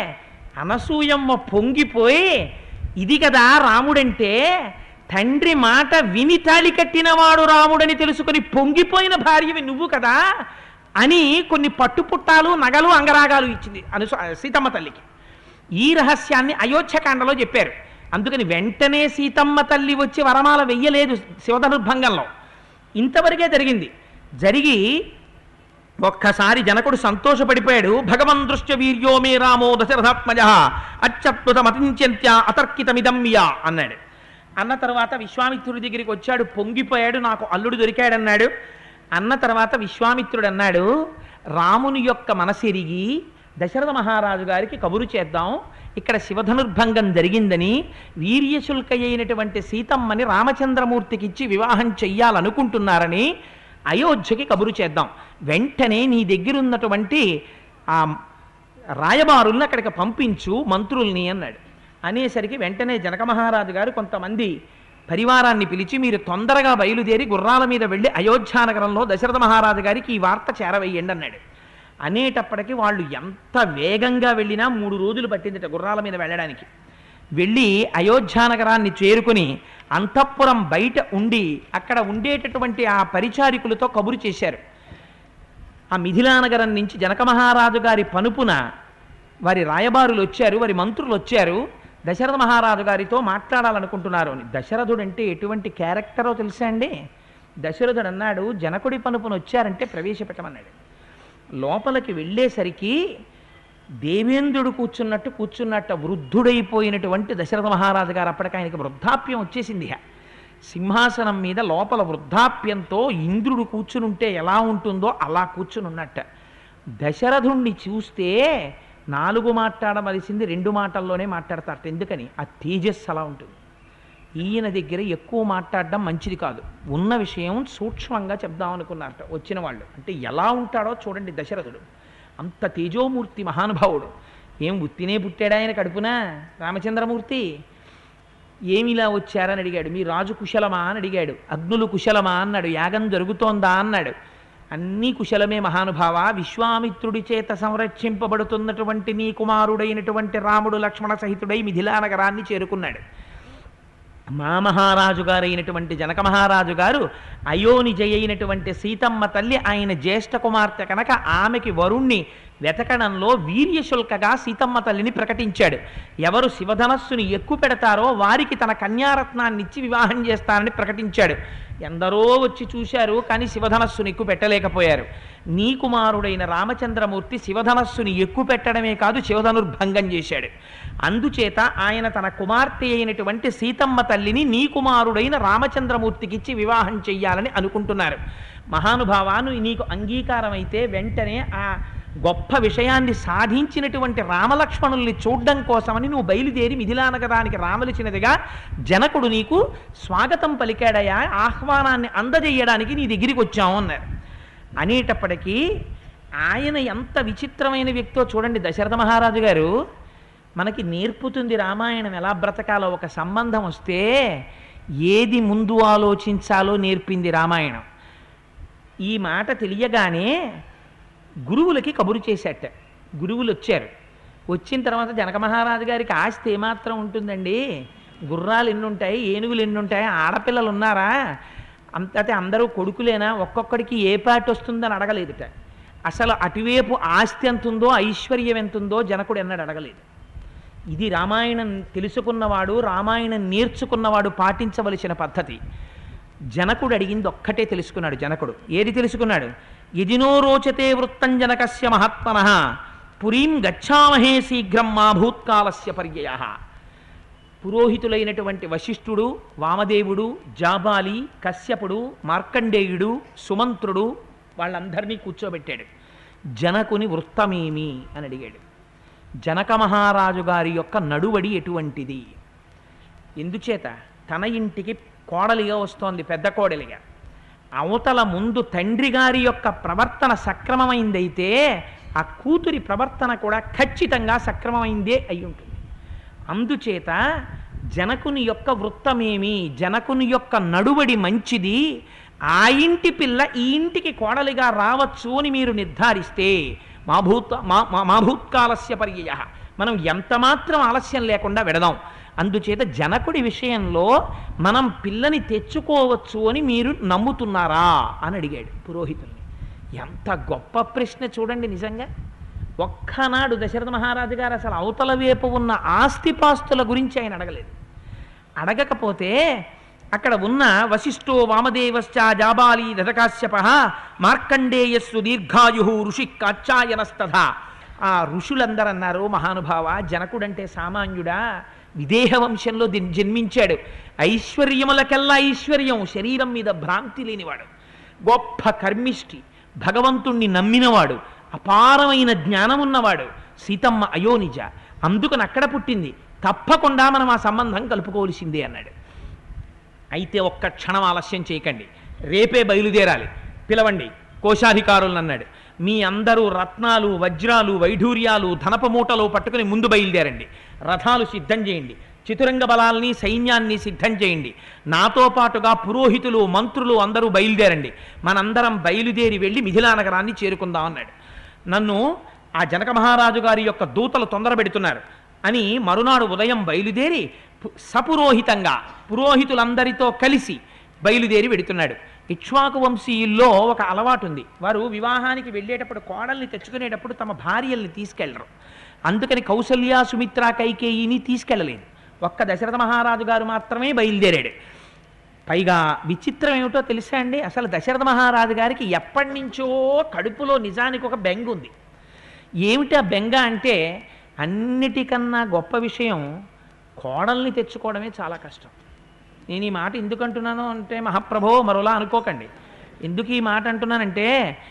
అనసూయమ్మ పొంగిపోయి, ఇది కదా రాముడంటే, తండ్రి మాట విని తాళి కట్టినవాడు రాముడని తెలుసుకొని పొంగిపోయిన భార్యవి నువ్వు కదా అని కొన్ని పట్టుపుట్టాలు, నగలు, అంగరాగాలు ఇచ్చింది సీతమ్మ తల్లికి. ఈ రహస్యాన్ని అయోధ్యకాండలో చెప్పారు. అందుకని వెంటనే సీతమ్మ తల్లి వచ్చి వరమాల వెయ్యలేదు శివధనుర్భంగంలో. ఇంతవరకే జరిగింది. జరిగి ఒక్కసారి జనకుడు సంతోషపడిపోయాడు. భగవన్ దృశ్య వీర్యో మే రామో దశరథాత్మజ అత్యద్భుతమతింత్య అతర్కితమిదమ్య అన్నాడు. అన్న తర్వాత విశ్వామిత్రుడి దగ్గరికి వచ్చాడు, పొంగిపోయాడు, నాకు అల్లుడు దొరికాడన్నాడు. అన్న తర్వాత విశ్వామిత్రుడు అన్నాడు, రాముని యొక్క మనసెరిగి దశరథ మహారాజు గారికి కబురు చేద్దాం, ఇక్కడ శివధనుర్భంగం జరిగిందని, వీర్యశుల్క అయినటువంటి సీతమ్మని రామచంద్రమూర్తికిచ్చి వివాహం చెయ్యాలనుకుంటున్నారని అయోధ్యకి కబురు చేద్దాం, వెంటనే నీ దగ్గరున్నటువంటి ఆ రాయబారుల్ని అక్కడికి పంపించు, మంత్రుల్ని అన్నాడు. అనేసరికి వెంటనే జనక మహారాజు గారు కొంతమంది పరివారాన్ని పిలిచి, మీరు తొందరగా బయలుదేరి గుర్రాల మీద వెళ్ళి అయోధ్యానగరంలో దశరథ మహారాజు గారికి ఈ వార్త చేరవేయండి అన్నాడు. అనేటప్పటికీ వాళ్ళు ఎంత వేగంగా వెళ్ళినా 3 రోజులు పట్టిందట గుర్రాల మీద వెళ్ళడానికి. వెళ్ళి అయోధ్యానగరాన్ని చేరుకుని అంతఃపురం బయట ఉండి అక్కడ ఉండేటటువంటి ఆ పరిచారికులతో కబురు చేశారు. ఆ మిథిలానగరం నుంచి జనక మహారాజు గారి పనుపున వారి రాయబారులు వచ్చారు, వారి మంత్రులు వచ్చారు, దశరథ మహారాజు గారితో మాట్లాడాలనుకుంటున్నారు అని. దశరథుడు అంటే ఎటువంటి క్యారెక్టరో తెలుసా అండి? దశరథుడు అన్నాడు, జనకుడి పనుపున వచ్చారంటే ప్రవేశపెట్టమన్నాడు. లోపలికి వెళ్ళేసరికి దేవేంద్రుడు కూర్చున్నట్టు వృద్ధుడైపోయినటువంటి దశరథ మహారాజు గారు, అప్పటికి ఆయనకి వృద్ధాప్యం వచ్చేసింది. సింహాసనం మీద లోపల వృద్ధాప్యంతో ఇంద్రుడు కూర్చునుంటే ఎలా ఉంటుందో అలా కూర్చుని ఉన్నట్ట. దశరథుణ్ణి చూస్తే 4 మాట్లాడవలసింది 2 మాటల్లోనే మాట్లాడతారట. ఎందుకని? ఆ తేజస్సు అలా ఉంటుంది. ఈయన దగ్గర ఎక్కువ మాట్లాడడం మంచిది కాదు, ఉన్న విషయం సూక్ష్మంగా చెప్దాం అనుకున్నారట వచ్చిన వాళ్ళు. అంటే ఎలా ఉంటాడో చూడండి దశరథుడు, అంత తేజోమూర్తి మహానుభావుడు. ఏం ఉత్తినే పుట్టాడు ఆయన కడుపున రామచంద్రమూర్తి? ఏమిలా వచ్చారని అడిగాడు. మీ రాజు కుశలమా అని అడిగాడు. అగ్నులు కుశలమా అన్నాడు. యాగం జరుగుతోందా అన్నాడు. అన్నీ కుశలమే మహానుభావ. విశ్వామిత్రుడి చేత సంరక్షింపబడుతున్నటువంటి నీ కుమారుడైనటువంటి రాముడు లక్ష్మణ సహితుడై మిథిలా నగరాన్ని చేరుకున్నాడు. మా మహారాజు గారైనటువంటి జనక మహారాజు గారు అయోనిజ అయినటువంటి సీతమ్మ తల్లి ఆయన జ్యేష్ఠ కుమార్తె కనుక ఆమెకి వరుణ్ణి వెతకడంలో వీర్యశుల్కగా సీతమ్మ తల్లిని ప్రకటించాడు. ఎవరు శివధనస్సుని ఎక్కువ పెడతారో వారికి తన కన్యారత్నాన్ని ఇచ్చి వివాహం చేస్తానని ప్రకటించాడు. ఎందరో వచ్చి చూశారు, కానీ శివధనస్సుని ఎక్కువ పెట్టలేకపోయారు. నీ కుమారుడైన రామచంద్రమూర్తి శివధనస్సుని ఎక్కువ పెట్టడమే కాదు, శివధనుర్భంగం చేశాడు. అందుచేత ఆయన తన కుమార్తె అయినటువంటి సీతమ్మ తల్లిని నీ కుమారుడైన రామచంద్రమూర్తికిచ్చి వివాహం చెయ్యాలని అనుకుంటున్నారు. మహానుభావాను నీకు అంగీకారం అయితే వెంటనే ఆ గొప్ప విషయాన్ని సాధించినటువంటి రామలక్ష్మణుల్ని చూడ్డం కోసమని నువ్వు బయలుదేరి మిథిలా నగరానికి రావలసినదిగా జనకుడు నీకు స్వాగతం పలికాడయా, ఆహ్వానాన్ని అందజేయడానికి నీ దగ్గరికి వచ్చాము అన్నారు. అనేటప్పటికీ ఆయన ఎంత విచిత్రమైన వ్యక్తో చూడండి. దశరథ మహారాజు గారు మనకి నేర్పుతుంది రామాయణం ఎలా బ్రతకాలో. ఒక సంబంధం వస్తే ఏది ముందు ఆలోచించాలో నేర్పింది రామాయణం. ఈ మాట తెలియగానే గురువులకి కబురు చేశాట. గురువులు వచ్చారు. వచ్చిన తర్వాత జనక మహారాజు గారికి ఆస్తి ఏమాత్రం ఉంటుందండి, గుర్రాలు ఎన్ని ఉంటాయి, ఏనుగులు ఎన్ని ఉంటాయి, ఆడపిల్లలు ఉన్నారా, అంతే అందరూ కొడుకులేనా, ఒక్కొక్కడికి ఏ పాటి వస్తుందని అడగలేదుట. అసలు అటువైపు ఆస్తి ఎంత ఉందో, ఐశ్వర్యం ఎంత ఉందో జనకుడు ఎన్నడూ అడగలేదు. ఇది రామాయణం తెలుసుకున్నవాడు, రామాయణం నేర్చుకున్నవాడు పాటించవలసిన పద్ధతి. జనకుడు అడిగింది ఒక్కటే తెలుసుకున్నాడు. జనకుడు ఏది తెలుసుకున్నాడు? యదినో రోచతే వృత్తం జనకస్య మహాత్మనః పురీం గచ్చామహే శీఘ్రం మా భూత్కాలస్య పర్యయః. పురోహితులైనటువంటి వశిష్ఠుడు, వామదేవుడు, జాబాలి, కశ్యపుడు, మార్కండేయుడు, సుమంత్రుడు వాళ్ళందరినీ కూర్చోబెట్టాడు. జనకుని వృత్తమేమి అని అడిగాడు. జనక మహారాజు గారి యొక్క నడువడి ఎటువంటిది, ఎందుచేత తన ఇంటికి కోడలిగా వస్తోంది, పెద్ద కోడలిగా. అవతల ముందు తండ్రి గారి యొక్క ప్రవర్తన సక్రమమైందైతే ఆ కూతురి ప్రవర్తన కూడా ఖచ్చితంగా సక్రమమైందే అయి ఉంటుంది. అందుచేత జనకుని యొక్క వృత్తమేమి, జనకుని యొక్క నడువడి మంచిది, ఆ ఇంటి పిల్ల ఈ ఇంటికి కోడలిగా రావచ్చు అని మీరు నిర్ధారిస్తే మా భూత్కాలస్య పర్యయః, మనం ఎంత మాత్రం ఆలస్యం లేకుండా వెడదాం. అందుచేత జనకుడి విషయంలో మనం పిల్లని తెచ్చుకోవచ్చు అని మీరు నమ్ముతున్నారా అని అడిగాడు పురోహితుల్ని. ఎంత గొప్ప ప్రశ్న చూడండి. నిజంగా ఒక్కనాడు దశరథ మహారాజు గారు అసలు అవతల వైపు ఉన్న ఆస్తిపాస్తుల గురించి ఆయన అడగలేదు. అడగకపోతే అక్కడ ఉన్న వశిష్ఠో వామదేవశ్చ జాబాలి దశకాశ్యపః మార్కండేయస్సు దీర్ఘాయు ఋషి కాచ్యాయనస్తథ. ఆ ఋషులందరూ అన్నారు, మహానుభావ, జనకుడంటే సామాన్యుడా, విదేహ వంశంలో జన్మించాడు, ఐశ్వర్యములకెల్లా ఐశ్వర్యం, శరీరం మీద భ్రాంతి లేనివాడు, గొప్ప కర్మిష్టి, భగవంతుణ్ణి నమ్మినవాడు, అపారమైన జ్ఞానం ఉన్నవాడు, సీతమ్మ అయోనిజ, అందుకని అక్కడ పుట్టింది, తప్పకుండా మనం ఆ సంబంధం కలుపుకోవలసిందే అన్నాడు. అయితే ఒక్క క్షణం ఆలస్యం చేయకండి, రేపే బయలుదేరాలి, పిలవండి కోశాధికారులను అన్నాడు. మీ అందరూ రత్నాలు, వజ్రాలు, వైఢూర్యాలు, ధనప మూటలు పట్టుకుని ముందు బయలుదేరండి, రథాలు సిద్ధం చేయండి, చతురంగ బలాల్ని సైన్యాన్ని సిద్ధం చేయండి, నాతో పాటుగా పురోహితులు, మంత్రులు అందరూ బయలుదేరండి, మనందరం బయలుదేరి వెళ్ళి మిథిలా నగరాన్ని చేరుకుందాం అన్నాడు. నన్ను ఆ జనక మహారాజు గారి యొక్క దూతలు తొందర పెడుతున్నారు అని మరునాడు ఉదయం బయలుదేరి సపురోహితంగా పురోహితులందరితో కలిసి బయలుదేరి వెడుతున్నాడు. ఇక్ష్వాకు వంశీయుల్లో ఒక అలవాటు ఉంది, వారు వివాహానికి వెళ్ళేటప్పుడు కోడల్ని తెచ్చుకునేటప్పుడు తమ భార్యల్ని తీసుకెళ్లరు. అందుకని కౌసల్య, సుమిత్ర, కైకేయిని తీసుకెళ్ళలేదు. ఒక్క దశరథ మహారాజు గారు మాత్రమే బయలుదేరాడు. పైగా విచిత్రం ఏమిటో తెలుసా అండి, అసలు దశరథ మహారాజు గారికి ఎప్పటి నుంచో కడుపులో నిజానికి ఒక బెంగ ఉంది. ఏమిటా బెంగ అంటే, అన్నిటికన్నా గొప్ప విషయం కోడల్ని తెచ్చుకోవడమే చాలా కష్టం. నేను ఈ మాట ఎందుకు అంటున్నాను అంటే, మహాప్రభో మరోలా అనుకోకండి. ఎందుకు ఈ మాట అంటున్నానంటే,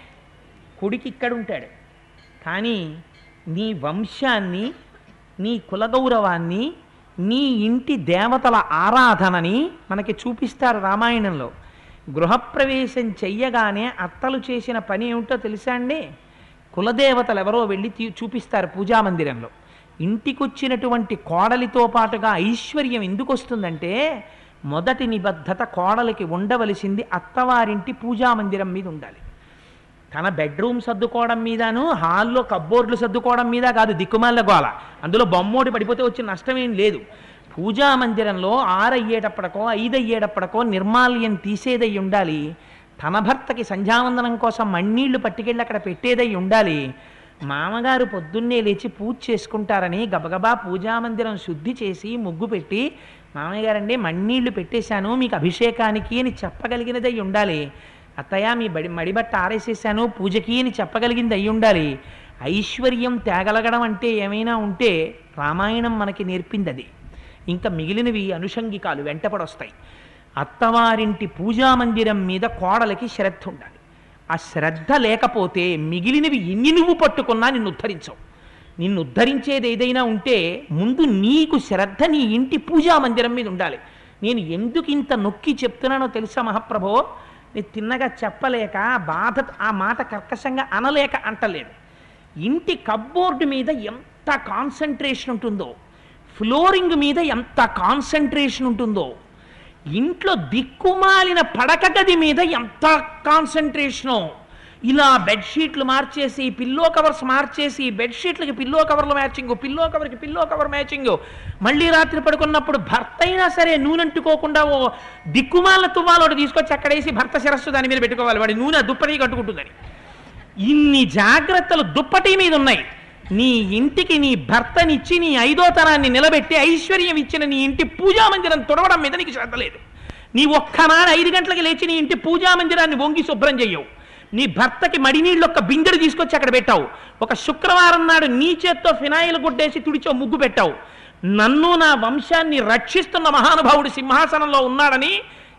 కొడుకు ఇక్కడ ఉంటాడు, కానీ నీ వంశాన్ని, నీ కులగౌరవాన్ని, నీ ఇంటి దేవతల ఆరాధనని మనకి చూపిస్తారు రామాయణంలో. గృహప్రవేశం చెయ్యగానే అత్తలు చేసిన పని ఏమిటో తెలుసా అండి, కులదేవతలు ఎవరో వెళ్ళి చూపిస్తారు పూజామందిరంలో. ఇంటికొచ్చినటువంటి కోడలితో పాటుగా ఐశ్వర్యం ఎందుకు వస్తుందంటే, మొదటి నిబద్ధత కోడలికి ఉండవలసింది అత్తవారింటి పూజామందిరం మీద ఉండాలి. తన బెడ్రూమ్ సర్దుకోవడం మీదను, హాల్లో కబ్బోర్డులు సర్దుకోవడం మీద కాదు దిక్కుమాల గోల, అందులో బొమ్మోటి పడిపోతే వచ్చిన నష్టమేం లేదు. పూజా మందిరంలో 6 అయ్యేటప్పటికో 5 అయ్యేటప్పటికో నిర్మాల్యం తీసేదై ఉండాలి. తన భర్తకి సంధ్యావందనం కోసం మన్నీళ్లు పట్టుకెళ్ళి అక్కడ పెట్టేదై ఉండాలి. మామగారు పొద్దున్నే లేచి పూజ చేసుకుంటారని గబగబా పూజామందిరం శుద్ధి చేసి ముగ్గు పెట్టి, మామయ్య గారండి మన్నీళ్లు పెట్టేశాను మీకు అభిషేకానికి అని చెప్పగలిగినదై ఉండాలి. అత్తయ్య మీ మడిబట్ట ఆరేసేసాను పూజకి అని చెప్పగలిగింది అయి ఉండాలి. ఐశ్వర్యం తేగలగడం అంటే ఏమైనా ఉంటే రామాయణం మనకి నేర్పింది అది. ఇంకా మిగిలినవి అనుషంగికాలు వెంటపడొస్తాయి. అత్తవారింటి పూజామందిరం మీద కోడలికి శ్రద్ధ ఉండాలి. ఆ శ్రద్ధ లేకపోతే మిగిలినవి ఎన్ని నువ్వు పట్టుకున్నా నిన్ను ఉద్ధరించవు. నిన్ను ఉద్ధరించేది ఏదైనా ఉంటే ముందు నీకు శ్రద్ధ నీ ఇంటి పూజామందిరం మీద ఉండాలి. నేను ఎందుకు ఇంత నొక్కి చెప్తున్నానో తెలుసా మహాప్రభో? నేను తిన్నగా చెప్పలేక బాధ ఆ మాట కర్కశంగా అనలేక అంటలేదు. ఇంటి కబ్బోర్డు మీద ఎంత కాన్సన్ట్రేషన్ ఉంటుందో, ఫ్లోరింగ్ మీద ఎంత కాన్సన్ట్రేషన్ ఉంటుందో, ఇంట్లో దిక్కుమాలిన పడక గది మీద ఎంత కాన్సన్ట్రేషనో. ఇలా బెడ్షీట్లు మార్చేసి పిల్లో కవర్స్ మార్చేసి బెడ్షీట్లకి పిల్లో కవర్లు మ్యాచింగ్, పిల్లో కవర్కి పిల్లో కవర్ మ్యాచింగ్, మళ్ళీ రాత్రి పడుకున్నప్పుడు భర్త అయినా సరే నూనె అంటుకోకుండా ఓ దిక్కుమాలిన తువ్వాలోటి తీసుకొచ్చి అక్కడేసి భర్త శిరస్సు దాని మీద పెట్టుకోవాలి, వాడి నూనె దుప్పటి కట్టుకుంటుందని. ఇన్ని జాగ్రత్తలు దుప్పటి మీద ఉన్నాయి. నీ ఇంటికి నీ భర్తనిచ్చి నీ 5వ తరాన్ని నిలబెట్టి ఐశ్వర్యం ఇచ్చిన నీ ఇంటి పూజామందిరం తుడవడం మీద నీకు శ్రద్ధ లేదు. నీ ఒక్కనాడు 5 గంటలకు లేచి నీ ఇంటి పూజామందిరాన్ని వంగి శుభ్రం చెయ్యవు. నీ భర్తకి మడినీళ్ళు ఒక బిందెడు తీసుకొచ్చి అక్కడ పెట్టావు. ఒక శుక్రవారం నాడు నీ చేత్తో ఫినాయిల్ గుడ్డేసి తుడిచో ముగ్గు పెట్టావు. నన్ను నా వంశాన్ని రక్షిస్తున్న మహానుభావుడు సింహాసనంలో ఉన్నాడని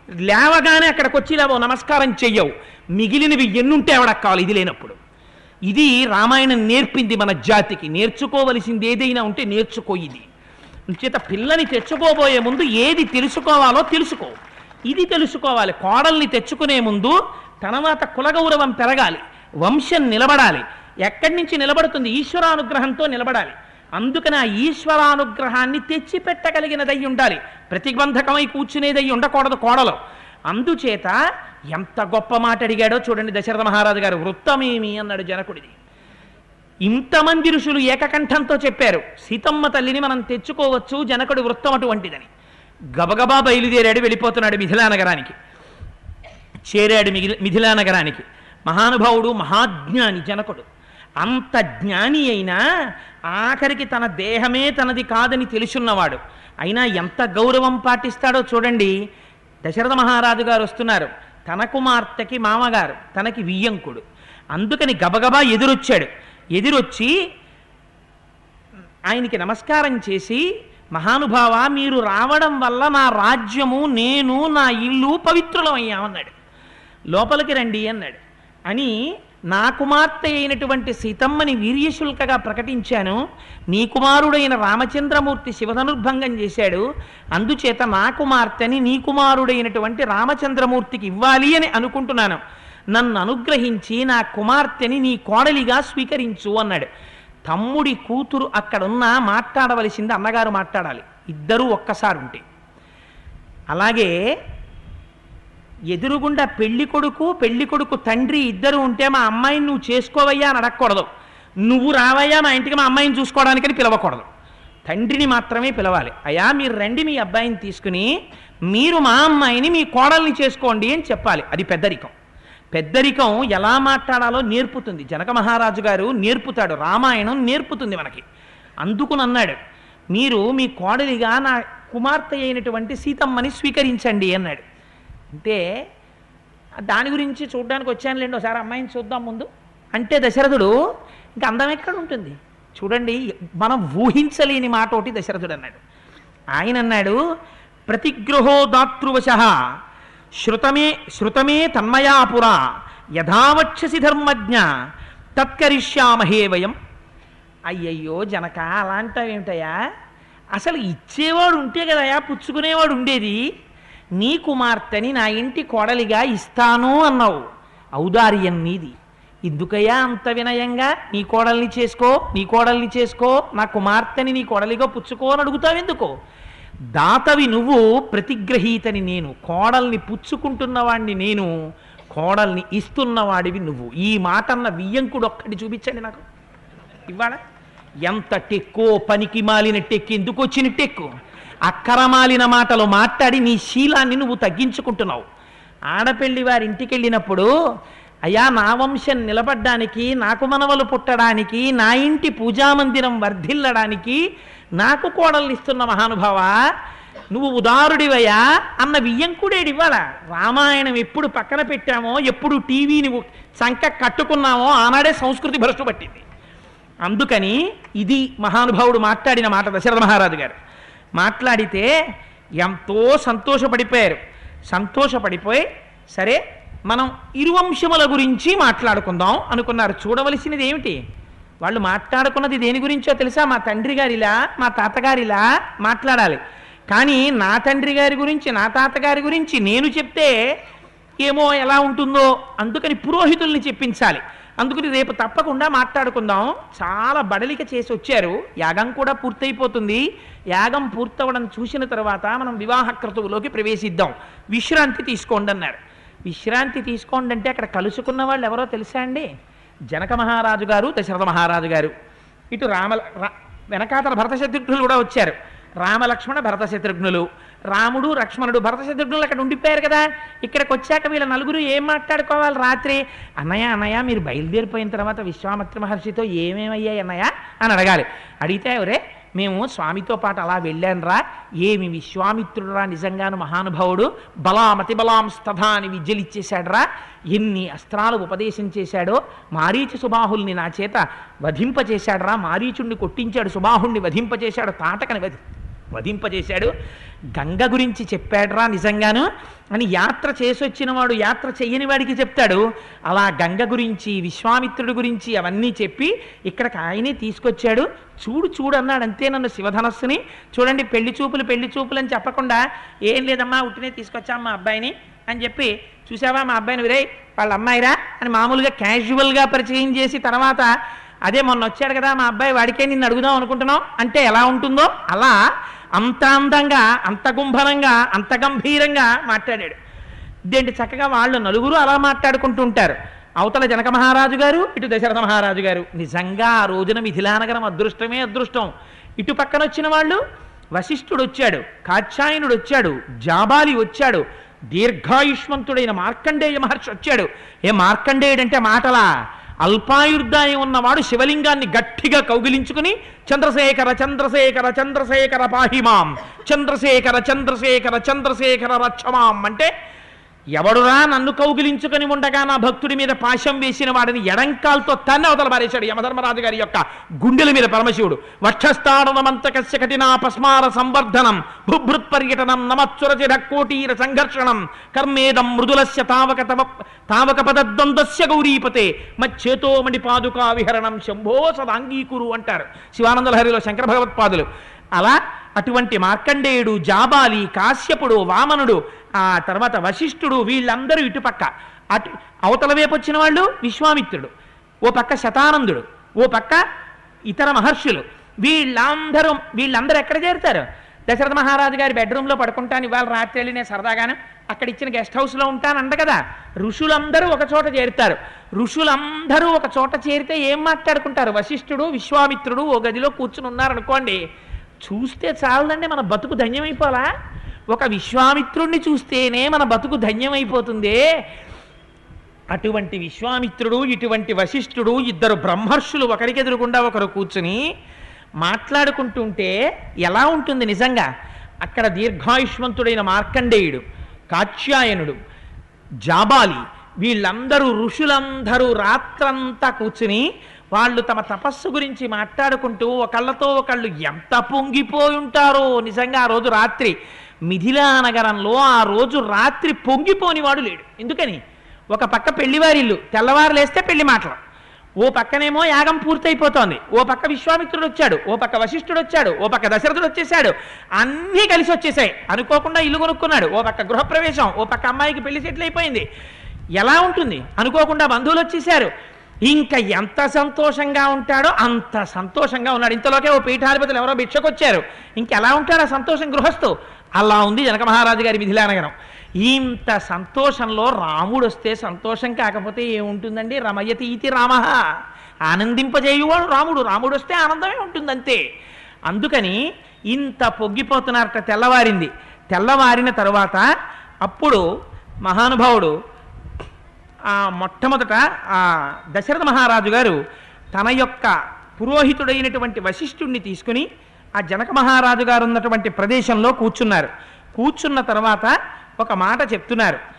లేవగానే అక్కడికి వచ్చి లేవో నమస్కారం చెయ్యవు. మిగిలినవి ఎన్నుంటే ఎవడకు కావాలి ఇది లేనప్పుడు. ఇది రామాయణం నేర్పింది మన జాతికి. నేర్చుకోవలసింది ఏదైనా ఉంటే నేర్చుకో. ఇది చేత పిల్లని తెచ్చుకోబోయే ముందు ఏది తెలుసుకోవాలో తెలుసుకో. ఇది తెలుసుకోవాలి. కోడల్ని తెచ్చుకునే ముందు తర్వాత కులగౌరవం పెరగాలి, వంశం నిలబడాలి. ఎక్కడి నుంచి నిలబడుతుంది? ఈశ్వరానుగ్రహంతో నిలబడాలి. అందుకని ఆ ఈశ్వరానుగ్రహాన్ని తెచ్చిపెట్టగలిగినదై ఉండాలి. ప్రతిబంధకమై కూర్చునేదై ఉండకూడదు కోడలు. అందుచేత ఎంత గొప్ప మాట అడిగాడో చూడండి దశరథ మహారాజు గారు. వృత్తమేమి అన్నాడు జనకుడిది. ఇంతమంది ఋషులు ఏకకంఠంతో చెప్పారు సీతమ్మ తల్లిని మనం తెచ్చుకోవచ్చు, జనకుడి వృత్తం అటువంటిదని. గబగబా బయలుదేరాడు, వెళ్ళిపోతున్నాడు మిథిలా నగరానికి. చేరాడు మిథిలా నగరానికి. మహానుభావుడు మహాజ్ఞాని జనకుడు. అంత జ్ఞాని అయినా ఆఖరికి తన దేహమే తనది కాదని తెలుసున్నవాడు. అయినా ఎంత గౌరవం పాటిస్తాడో చూడండి. దశరథ మహారాజు గారు వస్తున్నారు. తన కుమార్తెకి మామగారు, తనకి వియ్యంకుడు. అందుకని గబగబా ఎదురొచ్చాడు. ఎదురొచ్చి ఆయనకి నమస్కారం చేసి, మహానుభావ మీరు రావడం వల్ల నా రాజ్యము, నేను, నా ఇల్లు పవిత్రులమయ్యామన్నాడు. లోపలికి రండి అన్నాడు. అని నా కుమార్తె అయినటువంటి సీతమ్మని వీర్యశుల్కగా ప్రకటించాను. నీ కుమారుడైన రామచంద్రమూర్తి శివధనుర్భంగం చేశాడు. అందుచేత నా కుమార్తెని నీ కుమారుడైనటువంటి రామచంద్రమూర్తికి ఇవ్వాలి అని అనుకుంటున్నాను. నన్ను అనుగ్రహించి నా కుమార్తెని నీ కోడలిగా స్వీకరించు అన్నాడు. తమ్ముడి కూతురు అక్కడున్నా మాట్లాడవలసింది అన్నగారు మాట్లాడాలి. ఇద్దరూ ఒక్కసారి ఉంటే. అలాగే ఎదురుగుండా పెళ్లి కొడుకు తండ్రి ఇద్దరు ఉంటే మా అమ్మాయిని నువ్వు చేసుకోవయ్యా అని అడగకూడదు. నువ్వు రావయ్యా మా ఇంటికి మా అమ్మాయిని చూసుకోవడానికని పిలవకూడదు. తండ్రిని మాత్రమే పిలవాలి. అయ్యా మీరు రండి మీ అబ్బాయిని తీసుకుని మీరు మా అమ్మాయిని మీ కోడల్ని చేసుకోండి అని చెప్పాలి. అది పెద్దరికం. పెద్దరికం ఎలా మాట్లాడాలో నేర్పుతుంది. జనక మహారాజు గారు నేర్పుతాడు. రామాయణం నేర్పుతుంది మనకి. అందుకునన్నాడు మీరు మీ కోడలిగా నా కుమార్తె అయినటువంటి సీతమ్మని స్వీకరించండి అన్నాడు. అంటే దాని గురించి చూడడానికి వచ్చానులేండి, ఒకసారి అమ్మాయిని చూద్దాం ముందు అంటే దశరథుడు ఇంకా అందం ఎక్కడ ఉంటుంది చూడండి. మనం ఊహించలేని మాట ఒకటి దశరథుడు అన్నాడు. ఆయన అన్నాడు ప్రతిగృహో దాతృవశః శృతమే తన్మయాపురా యథావక్షసి ధర్మజ్ఞ తత్కరిష్యామహే వయం. అయ్యయ్యో జనక అలాంటివేమిటయా, అసలు ఇచ్చేవాడు ఉంటే కదయా పుచ్చుకునేవాడు ఉండేది. నీ కుమార్తెని నా ఇంటి కోడలిగా ఇస్తాను అన్నావు, ఔదార్యం నీది. ఎందుకయ్యా అంత వినయంగా నీ కోడల్ని చేసుకో, నా కుమార్తెని నీ కోడలిగా పుచ్చుకో అని అడుగుతావు ఎందుకో? దాతవి నువ్వు, ప్రతిగ్రహీతని నేను. కోడల్ని పుచ్చుకుంటున్నవాడిని నేను, కోడల్ని ఇస్తున్నవాడివి నువ్వు. ఈ మాట అన్న వియ్యంకుడు ఒక్కటి చూపించండి నాకు ఇవాళ. ఎంత టెక్కో, పనికి మాలిన టెక్కు, ఎందుకు వచ్చిన టెక్కు? అక్కరమాలిన మాటలు మాట్లాడి నీ శీలాన్ని నువ్వు తగ్గించుకుంటున్నావు. ఆడపెళ్లి వారి ఇంటికి వెళ్ళినప్పుడు, అయ్యా నా వంశం నిలబడ్డానికి, నాకు మనవలు పుట్టడానికి, నా ఇంటి పూజామందిరం వర్ధిల్లడానికి నాకు కోడల్ని ఇస్తున్న మహానుభావ, నువ్వు ఉదారుడివయ్యా అన్న వియ్యంకుడేడు ఇవ్వాల. రామాయణం ఎప్పుడు పక్కన పెట్టామో, ఎప్పుడు టీవీని సంక కట్టుకున్నామో ఆనాడే సంస్కృతి భ్రష్టు పట్టింది. అందుకని ఇది మహానుభావుడు మాట్లాడిన మాట. దశరథ మహారాజు గారు మాట్లాడితే ఎంతో సంతోషపడిపోయారు. సంతోషపడిపోయి సరే మనం ఇరువంశముల గురించి మాట్లాడుకుందాం అనుకున్నారు. చూడవలసినది ఏమిటి? వాళ్ళు మాట్లాడుకున్నది దేని గురించో తెలుసా? మా తండ్రి గారిలా, మా తాతగారిలా మాట్లాడాలి. కానీ నా తండ్రి గారి గురించి, నా తాతగారి గురించి నేను చెప్తే ఏమో ఎలా ఉంటుందో, అందుకని పురోహితుల్ని చెప్పించాలి. అందుకని రేపు తప్పకుండా మాట్లాడుకుందాం. చాలా బడలిక చేసి వచ్చారు. యాగం కూడా పూర్తయిపోతుంది. యాగం పూర్తవడం చూసిన తర్వాత మనం వివాహ క్రతువులోకి ప్రవేశిద్దాం, విశ్రాంతి తీసుకోండి అన్నారు. విశ్రాంతి తీసుకోండి అంటే అక్కడ కలుసుకున్న వాళ్ళు ఎవరో తెలుసా అండి? జనక మహారాజు గారు, దశరథ మహారాజు గారు. ఇటు వెనకాతల భరత శత్రుఘ్నులు కూడా వచ్చారు. రామలక్ష్మణ భరత శత్రుఘ్నులు, రాముడు లక్ష్మణుడు భరత శత్రుఘ్నులు అక్కడ ఉండిపోయారు కదా. ఇక్కడికి వచ్చాక వీళ్ళ నలుగురు ఏం మాట్లాడుకోవాలి? రాత్రి అన్నయ్య మీరు బయలుదేరిపోయిన తర్వాత విశ్వామిత్ర మహర్షితో ఏమేమయ్యాయి అన్నయ్య అని అడగాలి. అడిగితే ఎవరే మేము స్వామితో పాటు అలా వెళ్ళానురా, ఏమి విశ్వామిత్రుడురా, నిజంగాను మహానుభావుడు, బలామతి బలాంస్తథా అని విద్యలిచ్చేశాడురా, ఎన్ని అస్త్రాలు ఉపదేశం చేశాడో, మారీచి సుబాహుల్ని నా చేత వధింపచేశాడురా, మారీచుణ్ణి కొట్టించాడు, సుబాహుణ్ణి వధింపచేశాడు, తాటకని వధింపజేశాడు, గంగ గురించి చెప్పాడురా నిజంగాను అని యాత్ర చేసొచ్చిన వాడు యాత్ర చెయ్యని వాడికి చెప్తాడు. అలా గంగ గురించి, విశ్వామిత్రుడి గురించి అవన్నీ చెప్పి ఇక్కడికి ఆయనే తీసుకొచ్చాడు. చూడు అన్నాడు. అంతే నన్ను శివధనస్సుని చూడండి, పెళ్లి చూపులు అని చెప్పకుండా, ఏం లేదమ్మా ఉట్టినే తీసుకొచ్చాం మా అబ్బాయిని అని చెప్పి, చూసావా మా అబ్బాయిని, విరే వాళ్ళ అమ్మాయిరా అని మామూలుగా క్యాజువల్గా పరిచయం చేసి తర్వాత అదే మొన్న వచ్చాడు కదా మా అబ్బాయి, వాడికే నిన్ను అడుగుదాం అనుకుంటున్నాం అంటే ఎలా ఉంటుందో అలా అంత అందంగా, అంత గుంభనంగా, అంత గంభీరంగా మాట్లాడాడు. ఇదేంటి చక్కగా వాళ్ళు నలుగురు అలా మాట్లాడుకుంటూ ఉంటారు. అవతల జనక మహారాజు గారు, ఇటు దశరథ మహారాజు గారు. నిజంగా ఆ రోజున మిథిలానగరం అదృష్టమే అదృష్టం. ఇటు పక్కన వచ్చిన వాళ్ళు, వశిష్ఠుడు వచ్చాడు, కాత్యాయనుడు వచ్చాడు, జాబాలి వచ్చాడు, దీర్ఘాయుష్మంతుడైన మార్కండేయ మహర్షి వచ్చాడు. ఏ మార్కండేయుడంటే మాటలా? అల్పాయుర్దాయం ఉన్నవాడు శివలింగాన్ని గట్టిగా కౌగిలించుకుని చంద్రశేఖర చంద్రశేఖర చంద్రశేఖర పాహిమాం, చంద్రశేఖర చంద్రశేఖర చంద్రశేఖర రక్షమాం అంటే, ఎవడురా నన్ను కౌగిలించుకొని ఉండగా నా భక్తుడి మీద పాశం వేసిన వాడిని ఎడంకాల్తో తన్ని అవతల పారేశాడు యమధర్మరాజు గారి యొక్క గుండెల మీద పరమశివుడు. వక్షస్థాడనమంతకస్య కఠినా పస్మార సంవర్ధనం భుభృత్ పర్యటనం నమత్సురచిర కోటీర సంఘర్షణం కర్మేదం మృదులస్య తావక పదద్వంద్వస్య గౌరీపతే మచ్చేతో మణి పాదుకా విహరణం శంభో సదాంగీకురు అంటారు శివానందలహరిలో శంకర భగవత్పాదులు. అలా అటువంటి మార్కండేయుడు, జాబాలి, కాశ్యపుడు, వామనుడు, ఆ తర్వాత వశిష్ఠుడు, వీళ్ళందరూ ఇటుపక్క. అటు అవతల వైపు వచ్చిన వాళ్ళు విశ్వామిత్రుడు, ఓ పక్క శతానందుడు, ఓ పక్క ఇతర మహర్షులు. వీళ్ళందరూ ఎక్కడ చేరుతారు? దశరథ మహారాజు గారి బెడ్రూమ్లో పడుకుంటాను ఇవాళ రాత్రి వెళ్ళి నేను సరదాగాను అక్కడ ఇచ్చిన గెస్ట్ హౌస్లో ఉంటాను అంట కదా. ఋషులందరూ ఒక చోట చేరుతారు. ఋషులందరూ ఒక చోట చేరితే ఏం మాట్లాడుకుంటారు? వశిష్ఠుడు, విశ్వామిత్రుడు ఓ గదిలో కూర్చుని ఉన్నారనుకోండి, చూస్తే చాలదండి మన బతుకు ధన్యమైపోలా? ఒక విశ్వామిత్రుడిని చూస్తేనే మన బతుకు ధన్యమైపోతుంది. అటువంటి విశ్వామిత్రుడు, ఇటువంటి వశిష్ఠుడు, ఇద్దరు బ్రహ్మర్షులు ఒకరికి ఎదురుగుండా ఒకరు కూర్చుని మాట్లాడుకుంటుంటే ఎలా ఉంటుంది నిజంగా? అక్కడ దీర్ఘాయుష్మంతుడైన మార్కండేయుడు, కాత్యాయనుడు, జాబాలి, వీళ్ళందరూ ఋషులందరూ రాత్రంతా కూర్చుని వాళ్ళు తమ తపస్సు గురించి మాట్లాడుకుంటూ ఒకళ్ళతో ఒకళ్ళు ఎంత పొంగిపోయి ఉంటారో. నిజంగా ఆ రోజు రాత్రి మిథిలా నగరంలో ఆ రోజు రాత్రి పొంగిపోని వాడు లేడు. ఎందుకని? ఒక పక్క పెళ్లివారిల్లు, తెల్లవారు లేస్తే పెళ్లి మాటలు, ఓ పక్కనేమో యాగం పూర్తయిపోతోంది, ఓ పక్క విశ్వామిత్రుడు వచ్చాడు, ఓ పక్క వశిష్ఠుడు వచ్చాడు, ఓ పక్క దశరథుడు వచ్చేసాడు, అన్నీ కలిసి వచ్చేసాయి. అనుకోకుండా ఇల్లు కొనుక్కున్నాడు, ఓ పక్క గృహప్రవేశం, ఓ పక్క అమ్మాయికి పెళ్లి సెటిల్ అయిపోయింది. ఎలా ఉంటుంది? అనుకోకుండా బంధువులు వచ్చేసారు. ఇంకా ఎంత సంతోషంగా ఉంటాడో అంత సంతోషంగా ఉన్నాడు. ఇంతలోకే ఓ పీఠాధిపతులు ఎవరో భిక్షకొచ్చారు. ఇంకెలా ఉంటాడు ఆ సంతోషం గృహస్థు? అలా ఉంది జనక మహారాజు గారి మిథిలానగరం. ఇంత సంతోషంలో రాముడు వస్తే సంతోషం కాకపోతే ఏముంటుందండి? రమయతి ఇతి రామ, ఆనందింపజేయువాడు రాముడు. రాముడు వస్తే ఆనందమే ఉంటుంది అంతే. అందుకని ఇంత పొంగిపోతున్నారట. తెల్లవారింది. తెల్లవారిన తరువాత అప్పుడు మహానుభావుడు మొట్టమొదట ఆ దశరథ మహారాజు గారు తన యొక్క పురోహితుడైనటువంటి వశిష్ఠుణ్ణి తీసుకుని ఆ జనక మహారాజు గారు ఉన్నటువంటి ప్రదేశంలో కూర్చున్నారు. కూర్చున్న తర్వాత ఒక మాట చెప్తున్నారు.